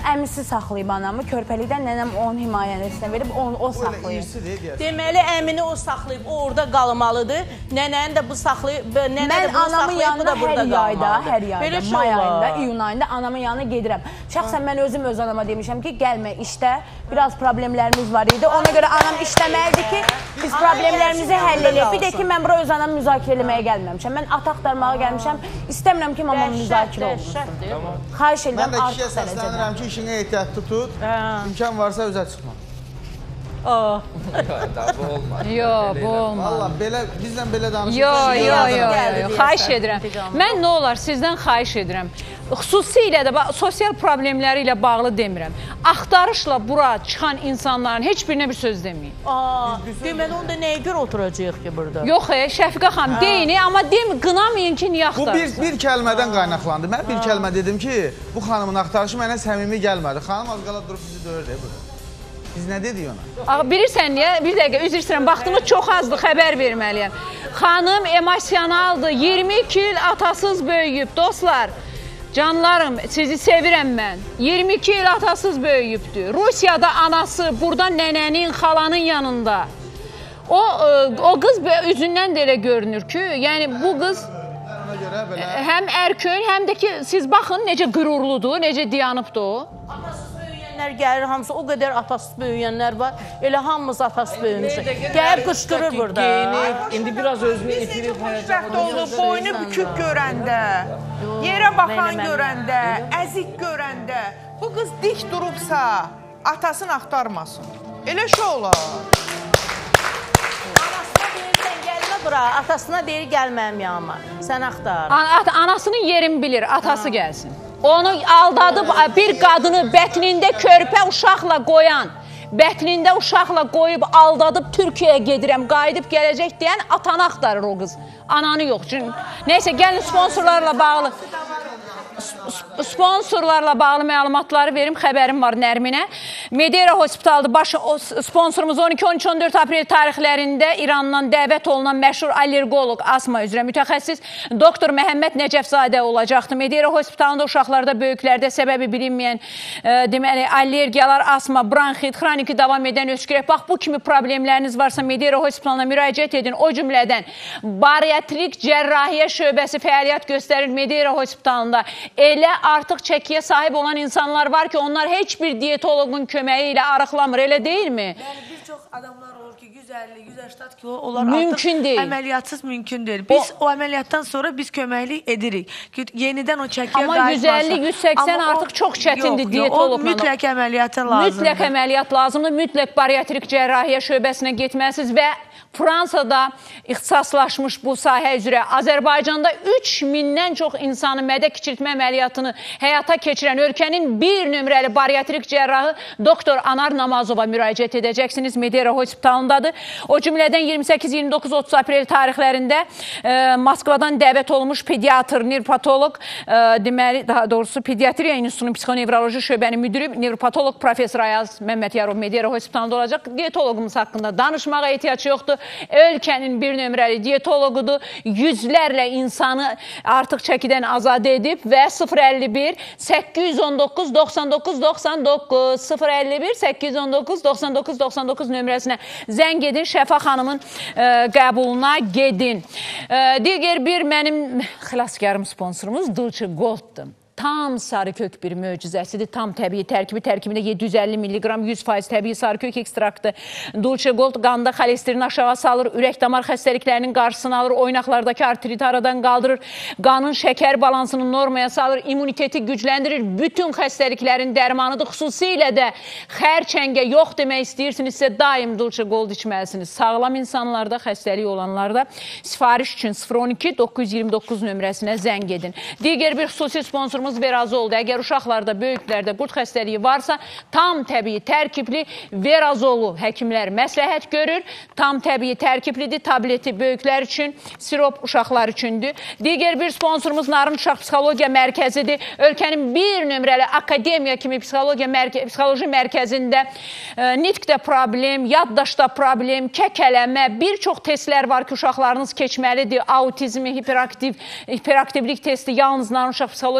əmisi saxlayıb anamı, körpəlikdən nənəm onun himayəsinə verib, onu, o saxlayıb. Deməli, əmini o saxlayıb, o orada qalmalıdır. Nənəni də bu saxlayıb, nənə də bunu saxlayıb, bu da burada qalmalıdır. Hər yayda, may ayında, iyun ayında anamın yanına gedirəm. Şəxsən mən özüm öz anama demişəm ki, gəlmə işdə, biraz problemlərimiz var idi. Ona görə anam işləməlidir ki, biz problemlərimizi həll edək. Bir də ki, mən bura öz anamı müzakirə eləməyə gəlməmişəm. Mən ata axtarmağa gəlmişəm, istəmirəm ki, mamam müzakirə olunsun. Xahiş edirəm, mən də kişiyə səslənirəm ki, işinə ehtiyatlı tut, imkan varsa özə çıxma. Oh. Bu olmaz. Yox, bu olmaz. Valla belə, bizlə belə danışırıq. Yox, yox, yox, xahiş edirəm. Mən nə olar, sizdən xahiş edirəm. Xüsusilə də sosial problemləri ilə bağlı demirəm. Axtarışla bura çıxan insanların heç birinə bir söz deməyin. Deməli, onda nəyə görə oturacaq ki burada? Yox, Şəfiqə xanım, deyin, amma qınamayın ki, niyə axtarırsınız? Bu bir kəlmədən qaynaqlandı. Mən bir kəlmə dedim ki, bu xanımın axtarışı mənə səmimi gəlmədi. Xanım az qala durub bizi döyür burada. Biz nə dedik ona? Bilirsən niyə? Bir dəqiqə, üzr istəyirəm, vaxtımız çox azdır, xəbər verməliyəm. Xanım emosionaldır, iyirmi iki il atasız böyüyüb, dostlar. Canlarım, sizi sevirəm mən. iyirmi iki il atasız böyüyübdür. Rusiyada anası, burada nənənin, xalanın yanında. O, o qız üzündən də elə görünür ki, yəni bu qız həm ərkön, həm də ki, siz baxın necə qürurludur, necə dayanıbdır o. Gəlir, hamısı o qədər atasız böyüyənlər var. Elə hamımız atasız böyümüşük. Gəlib qışqırır burada. İndi biraz özünü itirib. Xoşbəxt olub, boynu bükük görəndə, yerə baxan görəndə, əzik görəndə, bu qız dik durubsa, atasını axtarmasın. Elə şey olar. Anasına deyirsən, gəlmə bura, atasına deyir, gəlməyəm yanıma. Sən axtar. Anasının yerini bilir, atası gəlsin. Onu aldadıb bir qadını bətnində körpə uşaqla qoyan, bətnində uşaqla qoyub aldadıb Türkiyəyə gedirəm, qayıdıb gələcək deyən atanı axtarır o qız. Ananı yox. Neysə, gəlin sponsorlarla bağlı sponsorlarla bağlı məlumatları verim, xəbərim var Nərminə. Medera Hospital'da baş sponsorumuz on iki on üç on dörd aprel tarixlərində İrandan dəvət olunan məşhur allergoloq, asma üzrə mütəxəssis doktor Məhəmməd Nəcəfzadə olacaqdı. Medera Hospital'ında uşaqlarda, böyüklərdə səbəbi bilinməyən e, deməli, allergiyalar, asma, bronxit, xroniki davam edən öskürək. Bax, bu kimi problemləriniz varsa Medera Hospital'ına müraciət edin. O cümlədən bariatrik cərrahiyyə şöbəsi fəaliyyət göstərir Medera Hospital'ında. Elə artıq çəkiyə sahib olan insanlar var ki, onlar heç bir diyetologun köməyi ilə arıqlamır, elə deyilmi? Yəni, bir çox adamlar olur ki, yüz əlli yüz səksən kilo, onlar mümkün artıq deyil. əməliyyatsız mümkün deyil. Biz o, o əməliyyatdan sonra biz köməklik edirik. Yenidən o çəkiyə qayıtmasın. Amma yüz əlli yüz səksən artıq çox çətindir diyetologla. O mütləq əməliyyata lazımdır. Mütləq əməliyyat lazımdır, mütləq bariatrik cərrahiyyə şöbəsinə getməlisiniz və Fransada ixtisaslaşmış bu sahə üzrə Azərbaycanda üç mindən çox insanı mədə kiçiltmə əməliyyatını həyata keçirən ölkənin bir nömrəli bariatrik cərrahı doktor Anar Namazova müraciət edəcəksiniz. Medera Hospitalındadır. O cümlədən iyirmi səkkiz iyirmi doqquz otuz aprel tarixlərində e, Moskvadan dəvət olmuş pediatr, nevropatoloq, e, deməli, daha doğrusu Pediatriya İnstitutunun psixonevroloji şöbənin müdürü, nevropatoloq professor Ayaz Məmmədiyarov Medera Hospitalında olacaq. Diyetologumuz haqqında danışmağa ehtiyac yoxdur. Ölkənin bir nömrəli diyetoloqudur. Yüzlərlə insanı artıq çəkidən azad edib və sıfır əlli bir səkkiz yüz on doqquz doxsan doqquz doxsan doqquz sıfır əlli bir səkkiz yüz on doqquz doxsan doqquz doxsan doqquz nömrəsinə zəng edin. Şəfa xanımın e, qəbuluna gedin. E, digər bir mənim xilaskarım sponsorumuz Dulce Gold'dur. Tam sarı kök bir möcüzəsidir. Tam təbii tərkibi, tərkibində yeddi yüz əlli milliqram yüz faiz təbii sarı kök ekstraktı. Dulce Gold qanda xolesterini aşağı salır, ürək damar xəstəliklərinin qarşısını alır, oynaqlardakı artriti aradan qaldırır, qanın şəkər balansını normaya salır, immuniteti gücləndirir, bütün xəstəliklərin dərmanıdır. Xüsusilə də xərçəngə yox demək istəyirsinizsə daim Dulce Gold içməlisiniz. Sağlam insanlarda, xəstəlik olanlarda sifariş üçün sıfır on iki doqquz yüz iyirmi doqquz nömrəsinə zəng edin. Digər bir xüsusi sponsorumuz Verazoldur. Əgər uşaqlarda, böyüklərdə qurd xəstəliyi varsa, tam təbii tərkibli Verazolu həkimlər məsləhət görür. Tam təbii tərkiblidir. Tableti böyüklər üçün, sirop uşaqlar üçündür. Digər bir sponsorumuz Narın Uşaq Psixologiya Mərkəzidir. Ölkənin bir nömrəli akademiya kimi psixologiya mərkə psixoloji mərkəzində e, nitqdə problem, yaddaşda problem, kəkələmə, bir çox testlər var ki, uşaqlarınız keçməlidir. Autizmi, hiperaktiv, hiperaktivlik testi yalnız Narın Uşaq Psixologiya Mərkəzidir.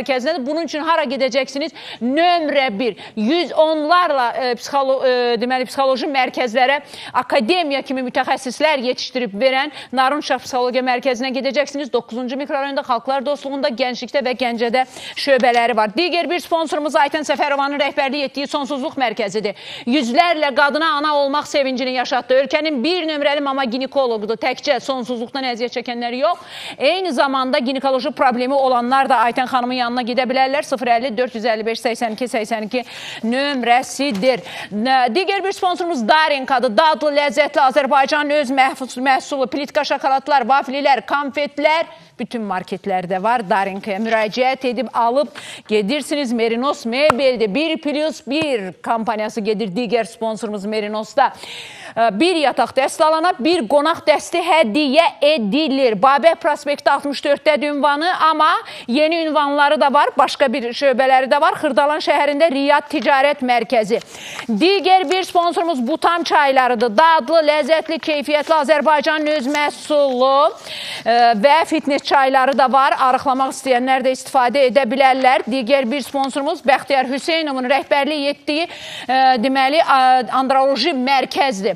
mərkəzindədir. Bunun üçün hara gedəcəksiniz? Nömrə bir. yüz onlarla e, psixolo e, deməli, psixoloji mərkəzlərə akademiya kimi mütəxəssislər yetişdirib verən Narınşah Psixologiya Mərkəzinə gedəcəksiniz. doqquzuncu mikrorayonda, Xalqlar Dostluğunda, Gənclikdə və Gəncədə şöbələri var. Digər bir sponsorumuz Aytən Səfərovanın rəhbərlik etdiyi Sonsuzluq Mərkəzidir. Yüzlərlə qadına ana olmaq sevincini yaşatdı. Ölkənin bir nömrəli mama ginekoloqudur. Təkcə sonsuzluqdan əziyyət çəkənlər yox. Eyni zamanda ginekoloji problemi olanlar da Aytən xanımın yanına gedə bilərlər. sıfır əlli dörd yüz əlli beş səksən iki səksən iki nömrəsidir. Digər bir sponsorumuz Darinkadır. Dadlı, ləzzətli Azərbaycanın öz məhsulu, plitka şokoladlar, vaflilər, konfetlər bütün marketlərdə var. Darinkaya müraciət edib alıb gedirsiniz. Merinos Mebel'de bir plus bir kampaniyası gedir. Digər sponsorumuz Merinos'da. Bir yataq dəst alana bir qonaq dəsti hədiyyə edilir. Babək prospekti altmış dörddə ünvanı, amma yeni ünvanları da var. Başqa bir şöbələri də var. Xırdalan şəhərində Riyad Ticarət Mərkəzi. Digər bir sponsorumuz Butam çaylarıdır. Dadlı, ləzzətli, keyfiyyətli Azərbaycanın öz məhsulu və fitness çayları da var. Arıqlamaq istəyənlər də istifadə edə bilərlər. Digər bir sponsorumuz Bəxtiyar Hüseynovun rəhbərlik etdiyi deməli androloji mərkəzdir.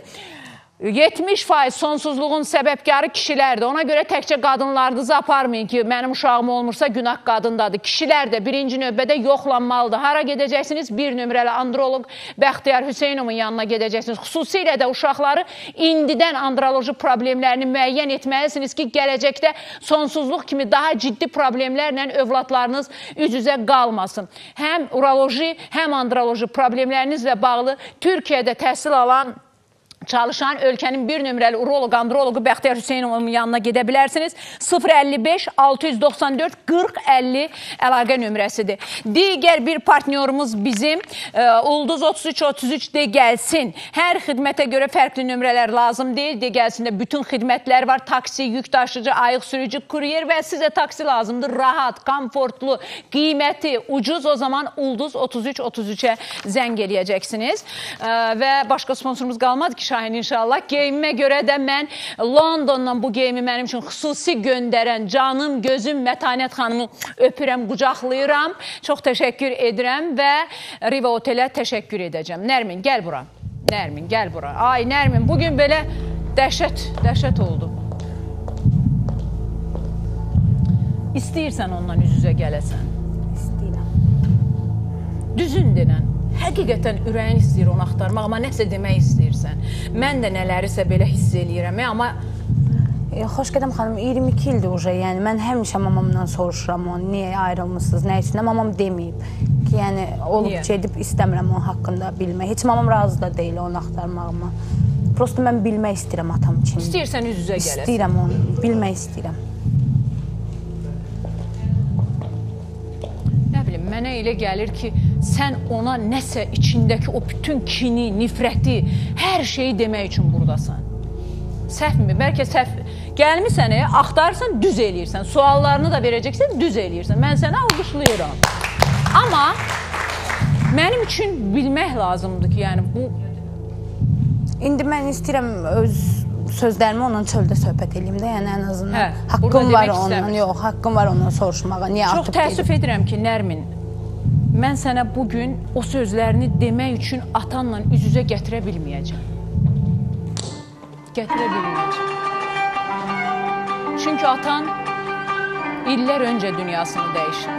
yetmiş faiz sonsuzluğun səbəbkarı kişilərdir. Ona görə təkcə qadınlarınızı aparmayın ki, mənim uşağım olmursa günah qadındadır. Kişilər də birinci növbədə yoxlanmalıdır. Hara gedəcəksiniz? Bir nömrəli androloq Bəxtiyar Hüseynovun yanına gedəcəksiniz. Xüsusilə də uşaqları indidən androloji problemlərini müəyyən etməlisiniz ki, gələcəkdə sonsuzluq kimi daha ciddi problemlərlə övladlarınız üz-üzə qalmasın. Həm uroloji, həm androloji problemlərinizlə bağlı Türkiyədə təhsil alan çalışan ölkənin bir nömrəli uroloq, androloqu Bəxtiyar Hüseynovun yanına gedə bilərsiniz. sıfır əlli beş altı yüz doxsan dörd qırx əlli əlaqə nömrəsidir. Digər bir partnyorumuz bizim e, Ulduz otuz üç otuz üç de gəlsin. Hər xidmətə görə fərqli nömrələr lazım deyil. De gəlsin də bütün xidmətlər var. Taksi, yük daşıcı, ayıq sürücü, kuryer və sizə taksi lazımdır. Rahat, komfortlu, qiyməti, ucuz, o zaman Ulduz otuz üç otuz üçə zəng eləyəcəksiniz. E, və başqa sponsorumuz qalmadı ki, Şahin inşallah. Geyimimə görə də mən Londondan bu geyimi mənim üçün xüsusi göndərən canım, gözüm Mətanət xanımı öpürəm, qucaqlayıram. Çox təşəkkür edirəm və Riva Otelə təşəkkür edəcəm. Nərmin, gəl bura. Nərmin, gəl bura. Ay, Nərmin, bugün belə dəhşət, dəhşət oldu. İstəyirsən ondan üz-üzə gələsən? İstəyirəm. Düzün denən. Həqiqətən ürəyin istəyir onu axtarmaq, amma nəsə demək istəyirsən. Mən də nələrisə belə hiss eləyirəm, amma... E, Xoşqədəm xanım, iyirmi iki ildir uca, yəni mən həmişə mamamdan soruşuram onu, niyə ayrılmışsınız, nə üçün, mamam deməyib ki, yəni olub gedib istəmirəm onun haqqında bilmək. Heç mamam razı da deyil onu axtarmağıma. Prosto mən bilmək istəyirəm atam kimi. İstəyirsən üz-üzə gələsən. İstəyirəm onu, bilmək istəyirəm. Mənə elə gəlir ki, sən ona nəsə içindəki o bütün kini, nifrəti, hər şeyi demək üçün buradasan. Səhvmi? Bəlkə səhv. Gəlmirsən, axtarsan, düz eləyirsən. Suallarını da verəcəksən, düz eləyirsən. Mən səni alqışlayıram. Amma mənim üçün bilmək lazımdır ki, yəni bu... İndi mən istəyirəm öz sözlərimi ondan çöldə söhbət edeyim də, yəni ən azından hə, haqqım var ondan, yox, haqqım var ondan soruşmağa, niyə Çox atıb təəssüf gedim? edirəm ki, Nərmin, mən sənə bugün o sözlərini demək üçün atanla üz-üzə gətirə bilməyəcəm. Gətirə bilməyəcəm. Çünki atan illər öncə dünyasını dəyişir.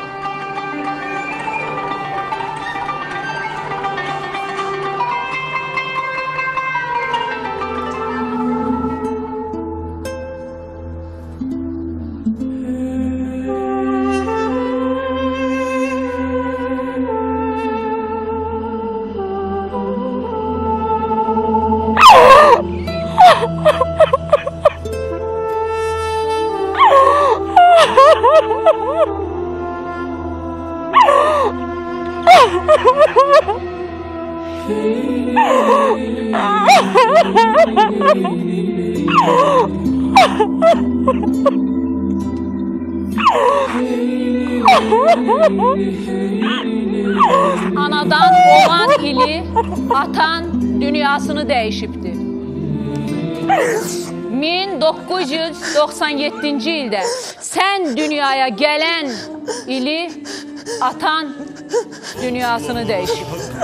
Anadan olan ili atan dünyasını dəyişibdir. min doqquz yüz doxsan yeddinci ildə sən dünyaya gələn ili atan dünyasını dəyişib.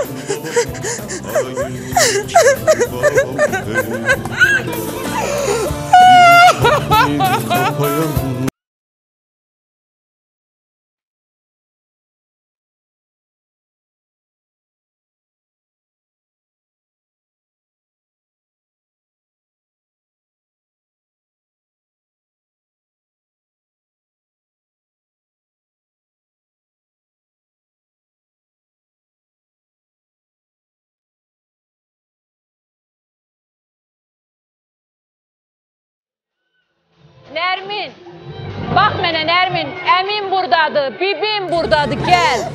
Nərmin, bax mənə Nərmin, əmin buradadır, bibim buradadır, gəl.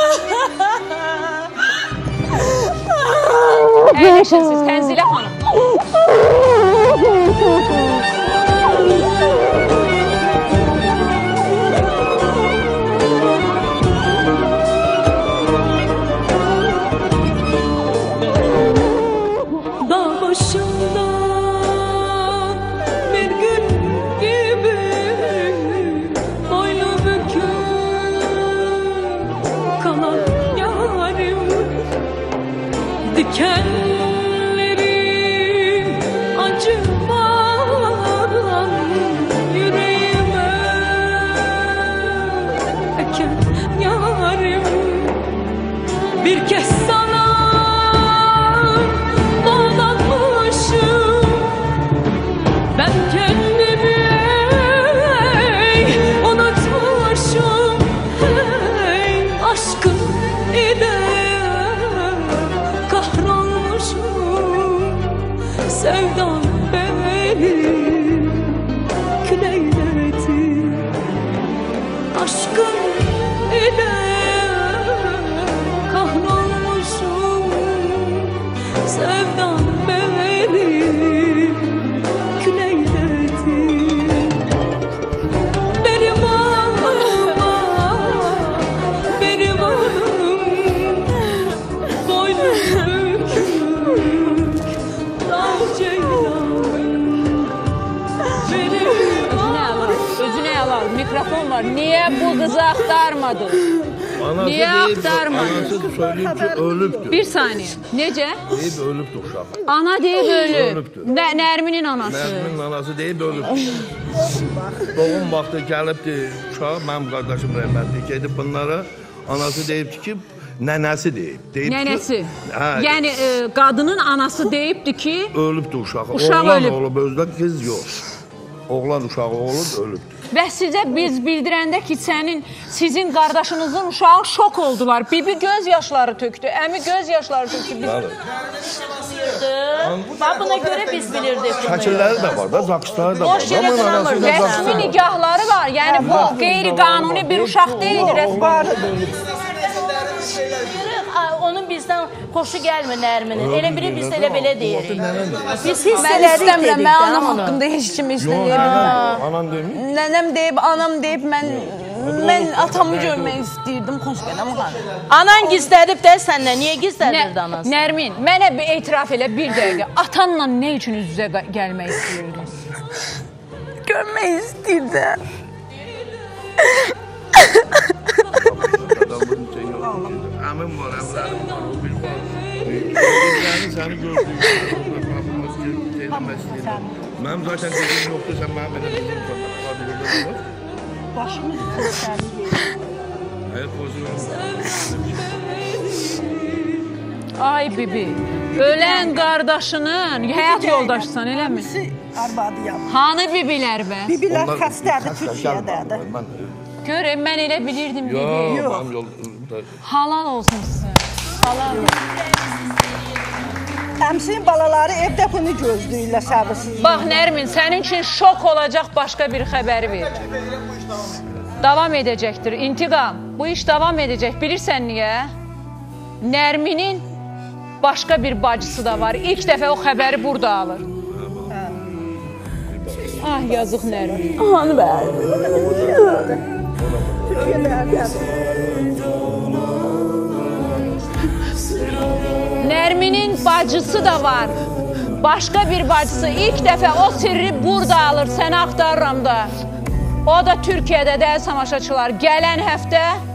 Əyləşin siz, Tənzilə xanım. Dağ başında dikenlerim acımadan yüreğime eken yarim bir kez sana bağlanmışım ben kendimi unutmuşum hey aşkın ile sevdam benim küleyleti aşkın ile kahrolmuşum sevdam benim küleyleti benim ağlıma benim ağlım boynum mikrofon var. Niye bu kızı aktarmadın? Anası Niye aktarmadın? Anası söyleyeyim ki ölübdür. Bir saniye. Nece? Deyib ölübdür uşaq. Ana deyib ölüb. Nərminin anası. Nərminin anası deyib ölübdür. Doğum vaxtı gəlibdi uşaq, mənim qardaşım rəhmətli gedib bunlara. Anası deyibdi ki, nənəsi deyib. deyib nənəsi. Ki, hə, yəni e, qadının anası deyibdi ki, ölübdür uşaq. Uşaq Oğlan ölüb. olub, özdə qız yox. Oğlan uşağı olub, ölübdür. Və sizə biz bildirəndə ki, sənin, sizin qardaşınızın uşağı şok oldular. Bibi göz yaşları tökdü, əmi göz yaşları tökdü. Biz... Buna görə biz bilirdik. Şəkilləri də var da, zakışları da var. Boş yerə qınamır. Rəsmi nikahları var. Yəni bu qeyri-qanuni bir uşaq deyildi. Rəsmi. Onun bizdən xoşu gəlmir Nərminin. Elə biri biz elə belə deyirik. Biz hiss elədik dedik. Mən anam haqqında heç kim heç nə deyib. Anan demir? Nənəm deyib, anam deyib, mən mən atamı görmək istəyirdim. Xoş gələm xanım. Anan gizlədib də səndən. Niyə gizlədirdi anası? Nərmin, mənə bir etiraf elə bir dəqiqə. Atanla nə üçün üz-üzə gəlmək istəyirdiniz? Görmək istəyirdim. Əmin var, əmlərim var, o bir var. Yəni səni gördüyüm, mənim zaten qızım yoxdur, sən mənim belə qızım var. Başımız üstə Hayır, pozun Ay bibi, ölən qardaşının həyat yoldaşısan, eləmi? Arvadıyam. Hanı bibilər bə? Bibilər xəstədir, Türkiyədədir. Görün, mən elə bilirdim bibi. Yox, mənim yoldaşım. Halal olsun sizə. Halal olsun. Əmsinin balaları evdə bunu gözləyirlər səbirsiz. Bax Nərmin, sənin üçün şok olacaq başqa bir xəbəri ver. Davam edəcəkdir. İntiqam, bu iş davam edəcək. Bilirsən niyə? Nərminin başqa bir bacısı da var. İlk dəfə o xəbəri burada alır. Ah, yazıq Nərmin. Hanı bəli. Nərminin bacısı da var. Başqa bir bacısı ilk dəfə o sirri burada alır, səni axtarıram da. O da Türkiyədə deyil tamaşaçılar. Gələn həftə